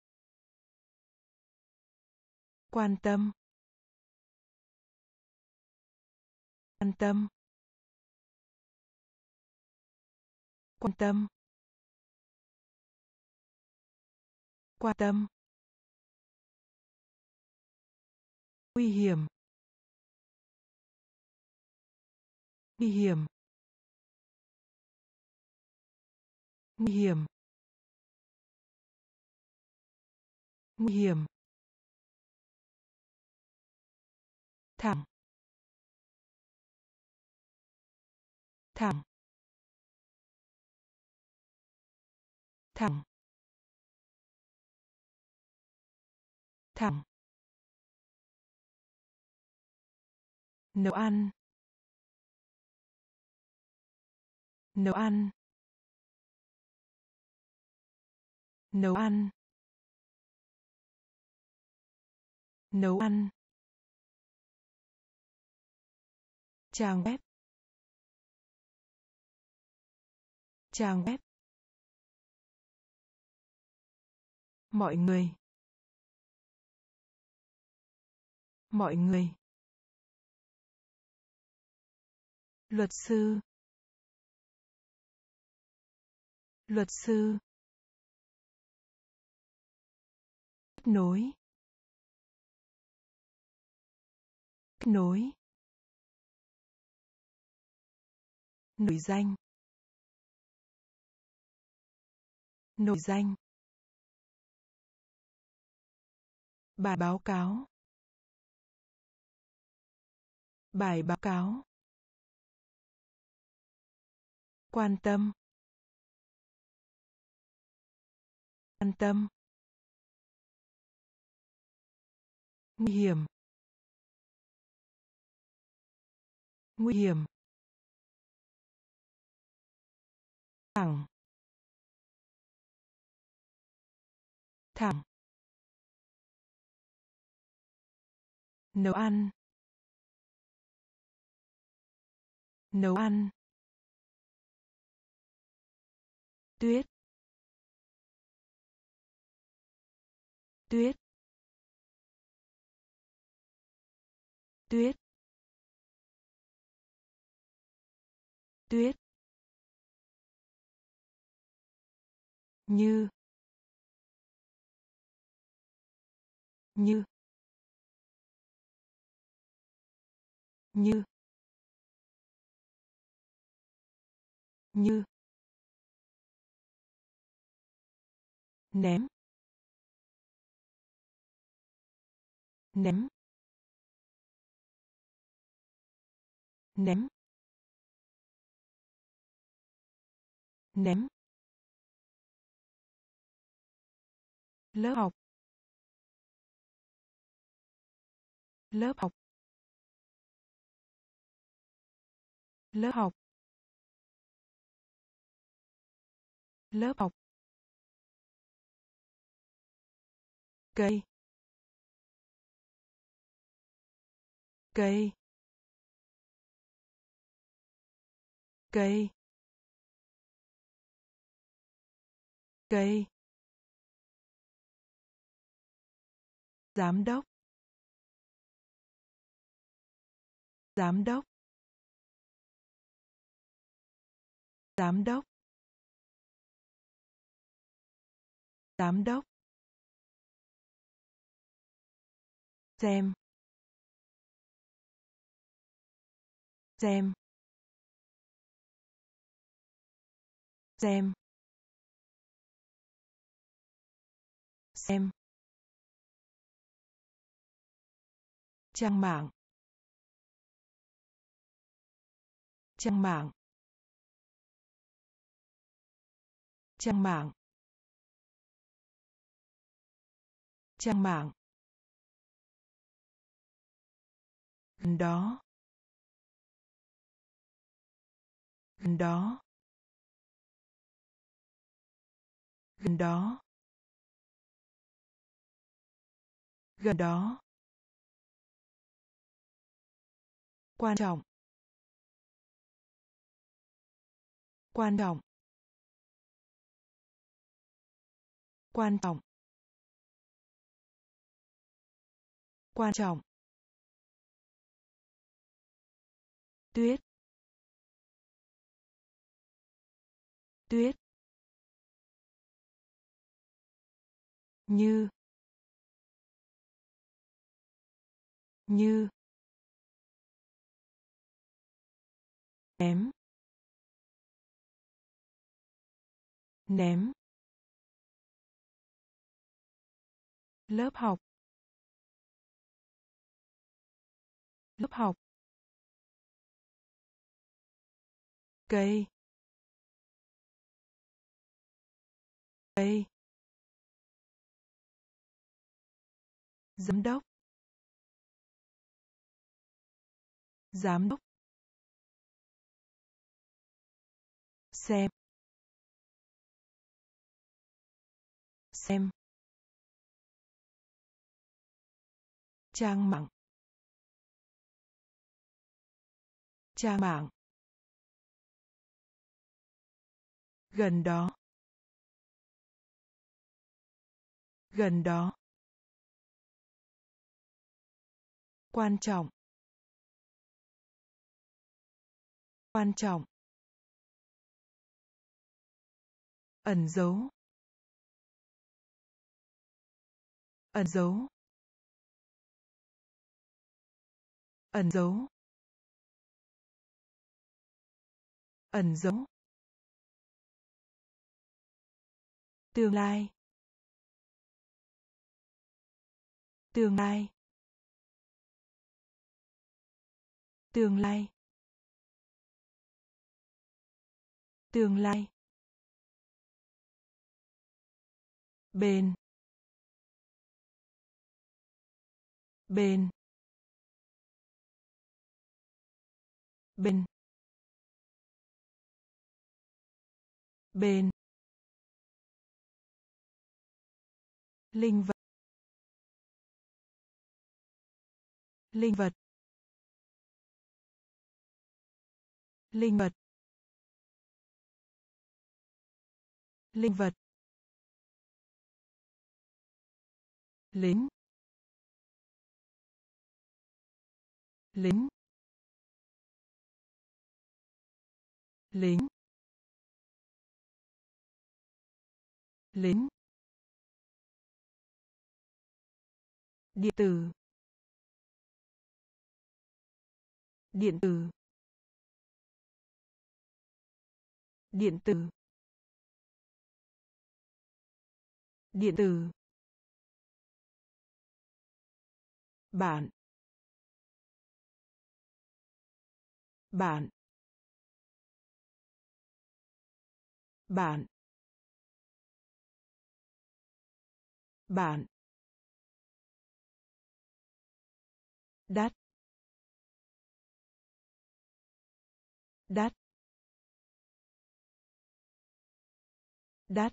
Quan tâm. Quan tâm. Quan tâm. Quan tâm. Nguy hiểm. Nguy hiểm. Nguy hiểm. Nguy hiểm. Thẳng. Thẳng. Thẳng. Thẳng. Nấu ăn. Nấu ăn. Nấu ăn. Nấu ăn. Trang web. Trang web. Mọi người. Mọi người. Luật sư. Luật sư. Kết nối. Kết nối. Nổi danh. Nổi danh. Bài báo cáo. Bài báo cáo. Quan tâm. Quan tâm. Nguy hiểm. Nguy hiểm. Thẳng. Thẳng. Nấu ăn. Nấu ăn. Tuyết. Tuyết. Tuyết. Tuyết. Như. Như. Như. Như. Ném. Ném. Ném. Ném. Lớp học. Lớp học. Lớp học. Lớp học. Cây. cây cây cây giám đốc giám đốc giám đốc giám đốc xem xem xem xem trang mạng trang mạng trang mạng trang mạng gần đó gần đó gần đó gần đó quan trọng quan trọng quan trọng quan trọng tuyết tuyết như như ném ném lớp học lớp học cây cây giám đốc giám đốc xem xem trang mạng trang mạng gần đó gần đó quan trọng quan trọng ẩn dấu ẩn dấu ẩn dấu ẩn dấu tương lai tương lai tương lai tương lai bên bên bên bên linh vật linh vật linh vật linh vật lính lính lính lính điện tử điện tử điện tử điện tử bạn bạn bạn bạn đắt đắt đắt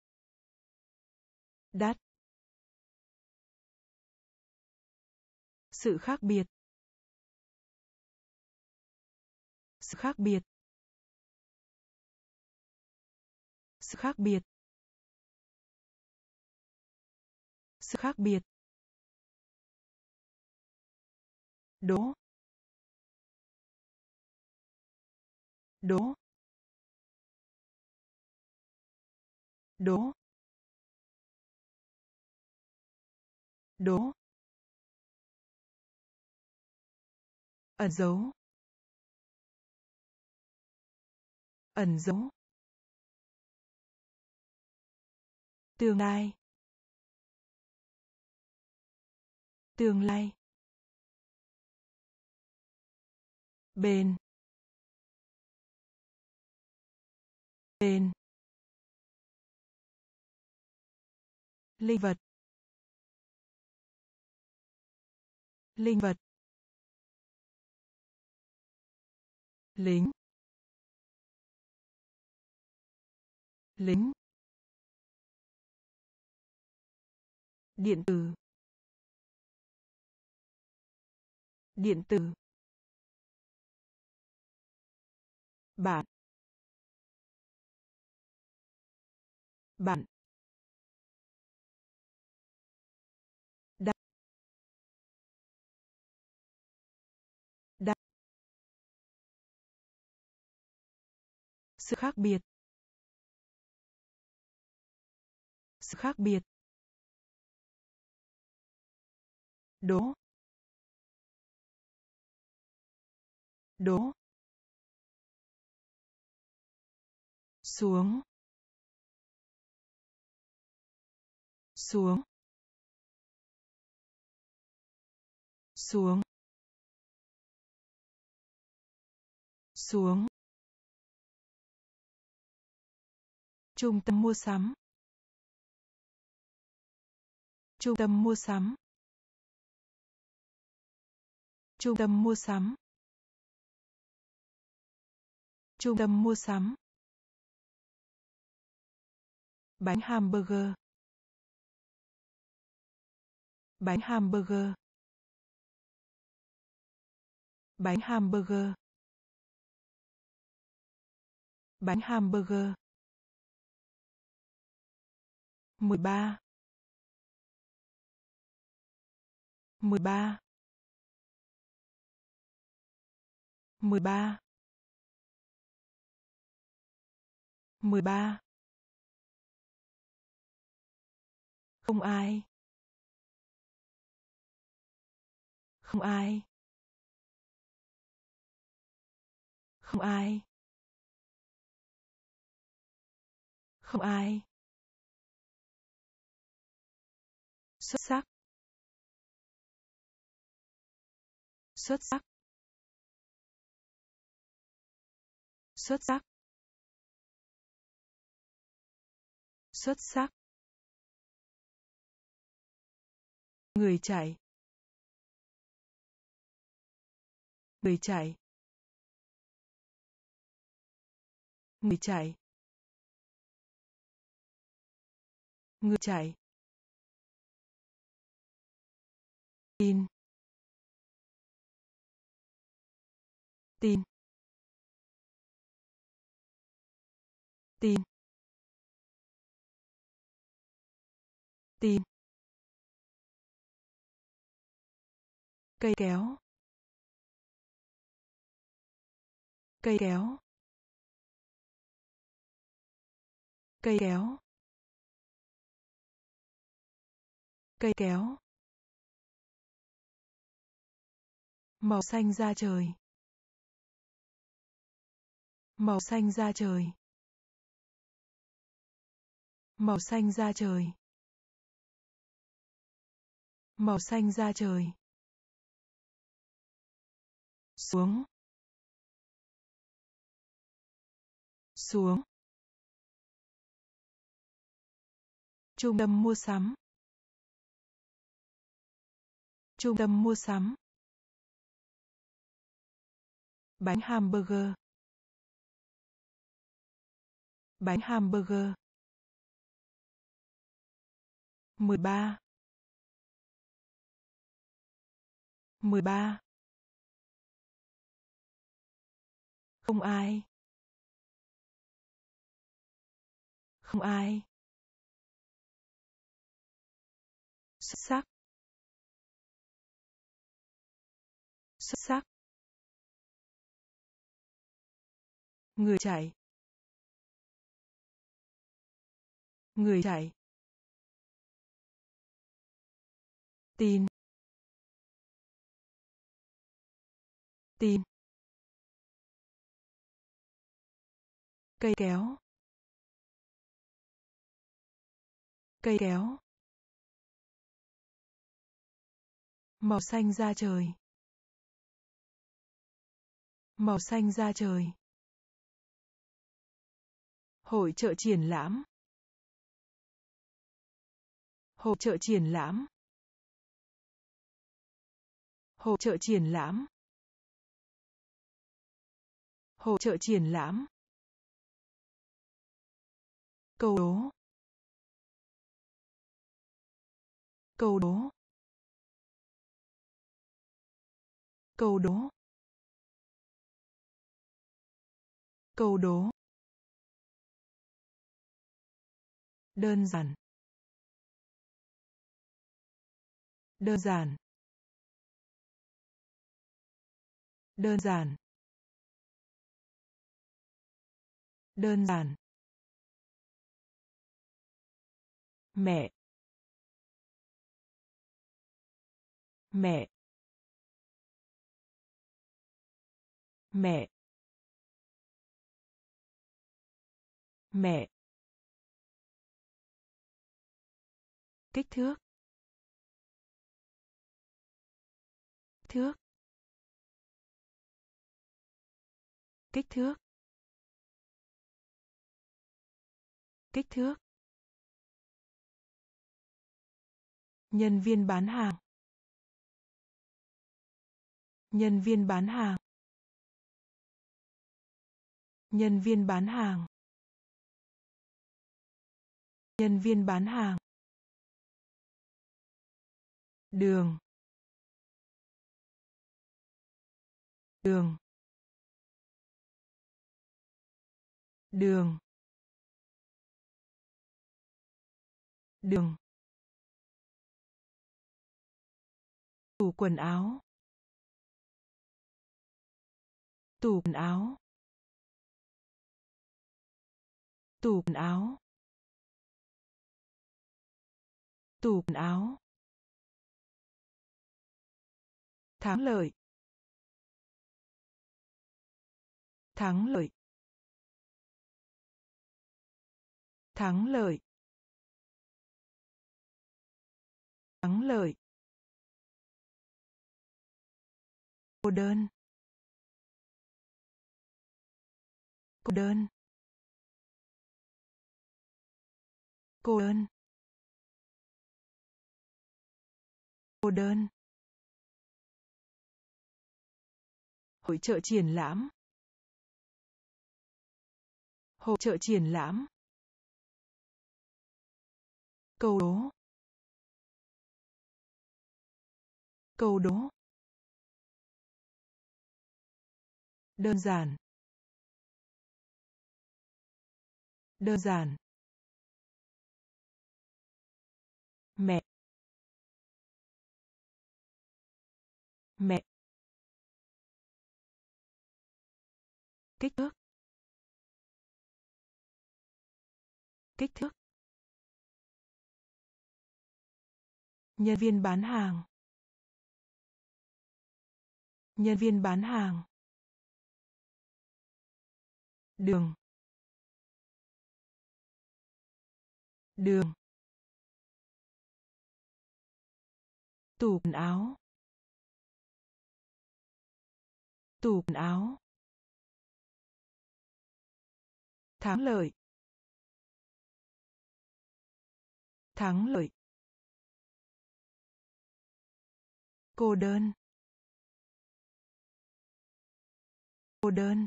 đắt Sự khác biệt. Sự khác biệt. Sự khác biệt. Sự khác biệt. Đố. Đố. Đố. Đố. Ẩn dấu. Ẩn dấu. Tương lai. Tương lai. Bên. Bên. Linh vật. Linh vật. Lính. Lính. Điện tử. Điện tử. Bạn. Bạn. Đặt. Đặt. Sự khác biệt. Sự khác biệt. Đố. Đố. Xuống. Xuống. Xuống. Xuống. Trung tâm mua sắm. Trung tâm mua sắm. Trung tâm mua sắm. Trung tâm mua sắm. Bánh hamburger. Bánh hamburger. Bánh hamburger. Bánh hamburger. mười ba. mười ba. mười ba. mười ba. Không ai. Không ai. Không ai. Không ai. Xuất sắc. Xuất sắc. Xuất sắc. Xuất sắc. Người chạy. Người chạy. Người chạy. Người chạy. Tin. Tin. Tin. Tin. Cây kéo. Cây kéo. Cây kéo. Cây kéo. Màu xanh da trời. Màu xanh da trời. Màu xanh da trời. Màu xanh da trời. Xuống. Xuống. Trung tâm mua sắm. Trung tâm mua sắm. Bánh hamburger. Bánh hamburger. mười ba. mười ba. Không ai. Không ai. Xuất sắc. Xuất sắc. Người chạy. Người chạy. Tin. Tin. Cây kéo. Cây kéo. Màu xanh da trời. Màu xanh da trời. Hội chợ triển lãm. Hội chợ triển lãm. Hội chợ triển lãm. Hội chợ triển lãm. Câu đố. Câu đố. Câu đố. Câu đố. Đơn giản. Đơn giản. Đơn giản. Đơn giản. Mẹ. Mẹ. Mẹ. Mẹ. Kích thước. Thước. Kích thước. Kích thước. Nhân viên bán hàng. Nhân viên bán hàng. Nhân viên bán hàng. Nhân viên bán hàng. Đường. Đường. Đường. Đường. Tủ quần áo. Tủ quần áo. Tủ quần áo. Tủ quần áo. Thắng lợi. Thắng lợi. Thắng lợi. Thắng lợi. Cô đơn. Cô đơn. Cô đơn. Cô đơn. Hội chợ triển lãm. Hội chợ triển lãm. Câu đố. Câu đố. Đơn giản. Đơn giản. Mẹ. Mẹ. Kích thước. Kích thước. Nhân viên bán hàng. Nhân viên bán hàng. Đường. Đường. Tủ quần áo. Tủ quần áo. Thắng lợi. Thắng lợi. Cô đơn. Cô đơn.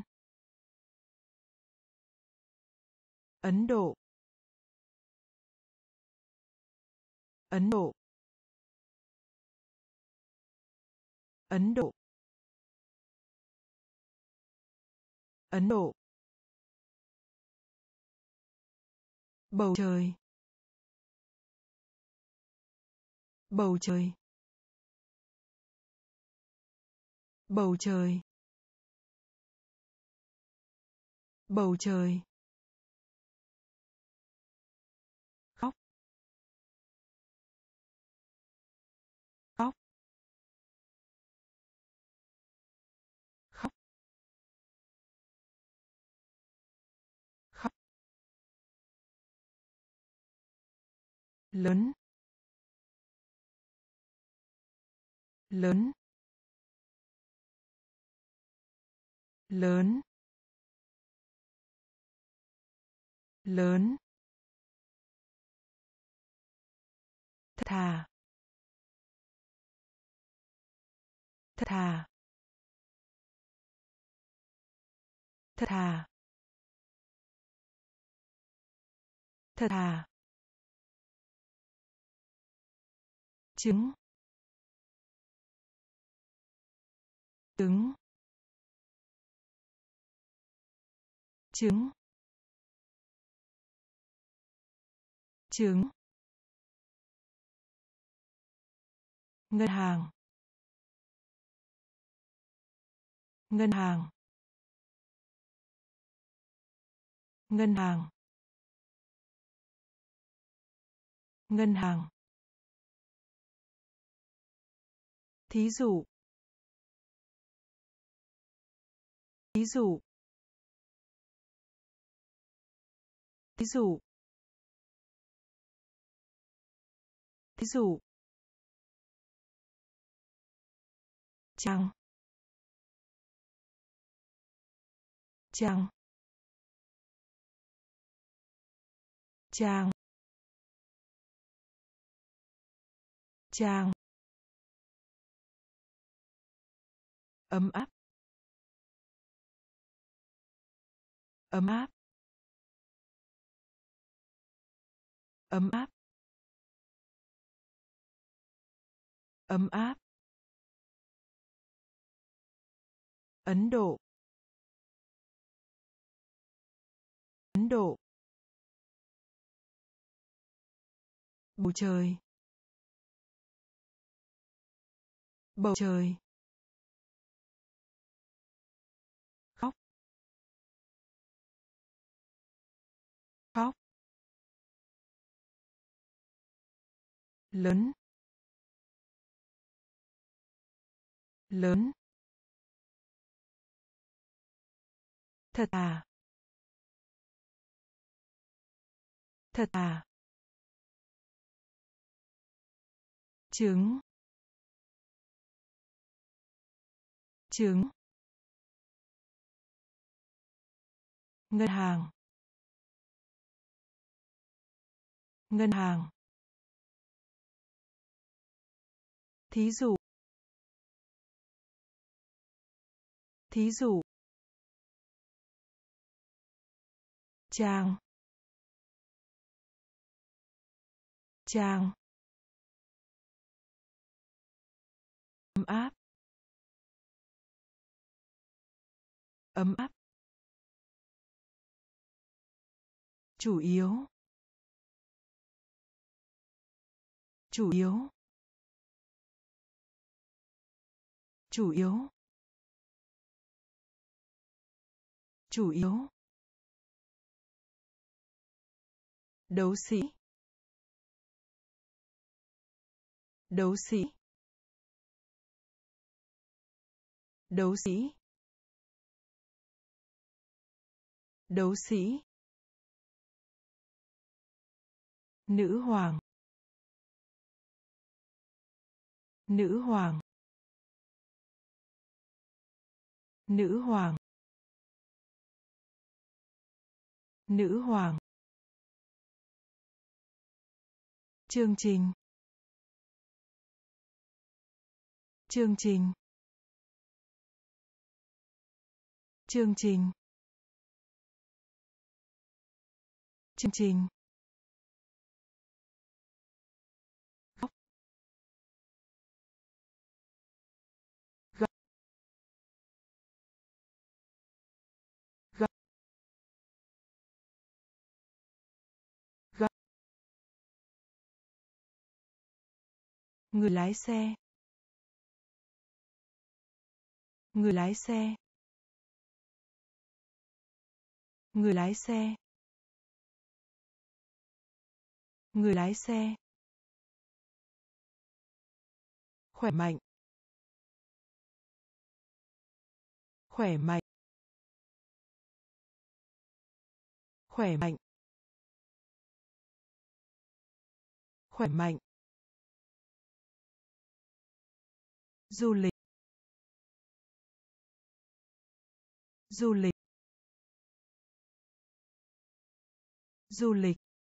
Ấn Độ. Ấn Độ. Ấn Độ. Ấn Độ. Bầu trời. Bầu trời. Bầu trời. Bầu trời. Khóc. Khóc. Khóc. Khóc. Lớn. Lớn. Lớn. Lớn. Thật thà. Thật thà. Thật thà. Thật thà. Trứng. Trứng. Trứng. Trứng. Ngân hàng. Ngân hàng. Ngân hàng. Ngân hàng. Thí dụ. Thí dụ. Thí dụ. Thí dụ. Trăng. Trăng. Trang. Trang. Ấm áp. Ấm áp. Ấm áp. Ấm áp. Ấn Độ. Ấn Độ. Bầu trời. Bầu trời. Khóc. Khóc. Lớn. Lớn. Thật thà. Thật thà. Trứng. Trứng. Ngân hàng. Ngân hàng. Thí dụ. Thí dụ. Trang. Trang. Ấm áp. Ấm áp. Chủ yếu. Chủ yếu. Chủ yếu. Chủ yếu. Đấu sĩ. Đấu sĩ. Đấu sĩ. Đấu sĩ. Nữ hoàng. Nữ hoàng. Nữ hoàng. Nữ hoàng. Chương trình. Chương trình. Chương trình. Chương trình. Khóc. Người lái xe. Người lái xe. Người lái xe. Người lái xe. Khỏe mạnh. Khỏe mạnh. Khỏe mạnh. Khỏe mạnh. Du lịch. Du lịch. Du lịch.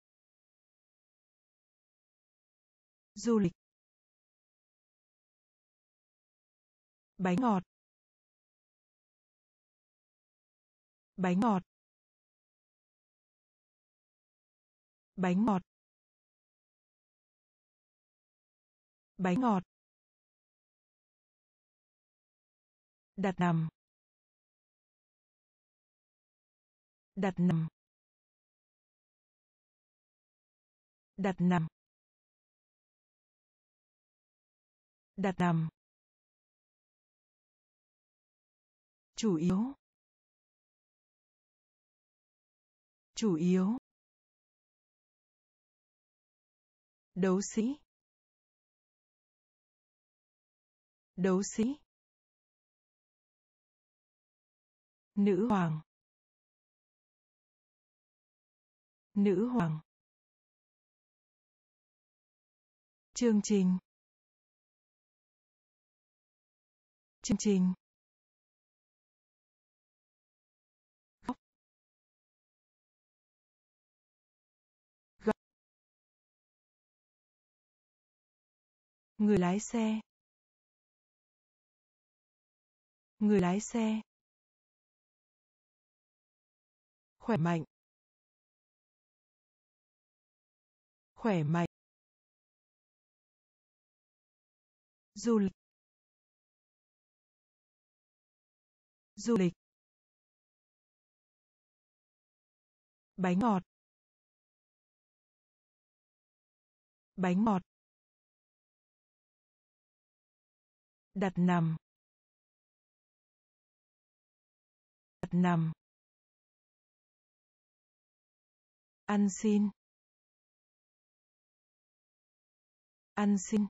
Du lịch. Bánh ngọt. Bánh ngọt. Bánh ngọt. Bánh ngọt. Đặt nằm. Đặt nằm. Đặt nằm. Đặt nằm. Chủ yếu. Chủ yếu. Đấu sĩ. Đấu sĩ. Nữ hoàng. Nữ hoàng. Chương trình. Chương trình. Góc. Góc. Người lái xe. Người lái xe. Khỏe mạnh. Khỏe mạnh. Du lịch. Du lịch. Bánh ngọt. Bánh ngọt. Đặt nằm. Đặt nằm. Ăn xin. Ăn xin.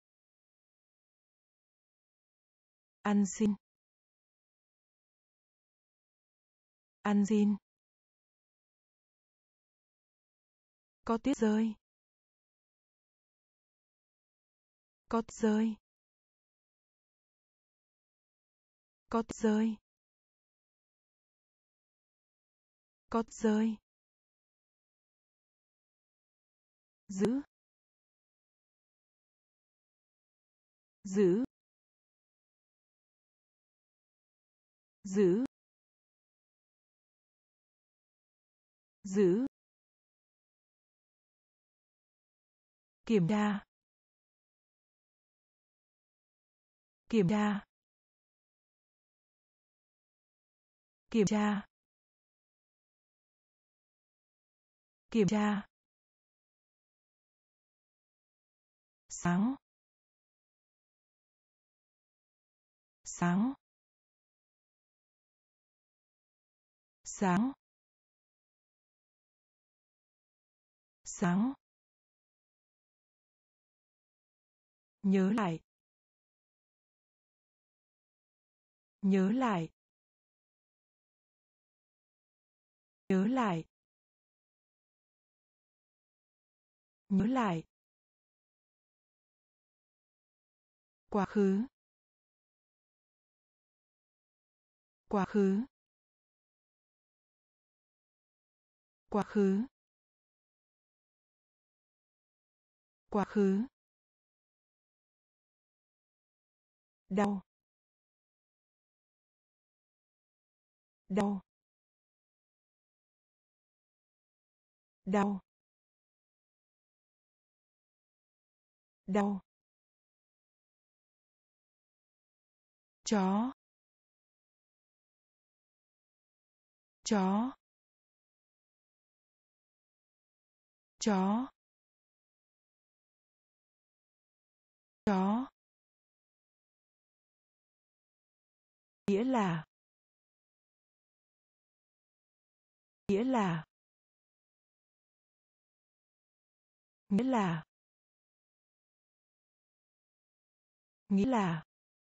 Ăn xin. Ăn xin. Có tuyết rơi. Có tuyết rơi. Có tuyết rơi. Có tuyết rơi. Giữ. Giữ. Giữ. Giữ. Kiểm tra. Kiểm tra. Kiểm tra. Kiểm tra. Sáng. Sáng. Sáng. Sáng. Nhớ lại. Nhớ lại. Nhớ lại. Nhớ lại. Quá khứ. Quá khứ. Quá khứ. Quá khứ. Đau. Đau. Đau. Đau. Chó. Chó. Chó. chó, nghĩa là, nghĩa là, nghĩa là, nghĩa là,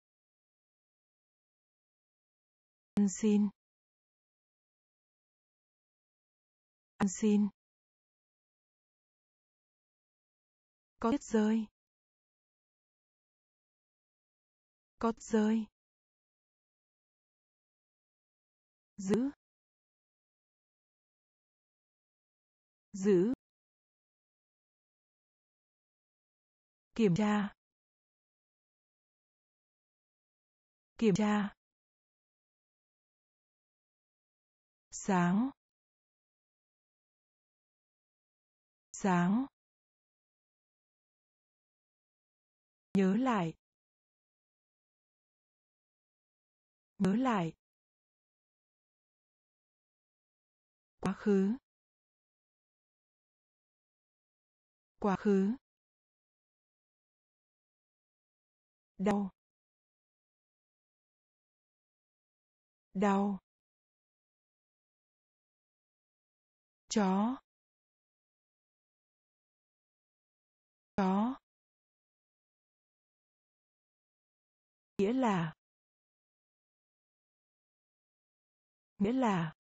ăn xin, ăn xin, có tuyết rơi, có tuyết rơi, giữ, giữ, kiểm tra, kiểm tra, sáng, sáng, nhớ lại, nhớ lại, quá khứ, quá khứ, đau, đau, chó, chó, nghĩa là, nghĩa là,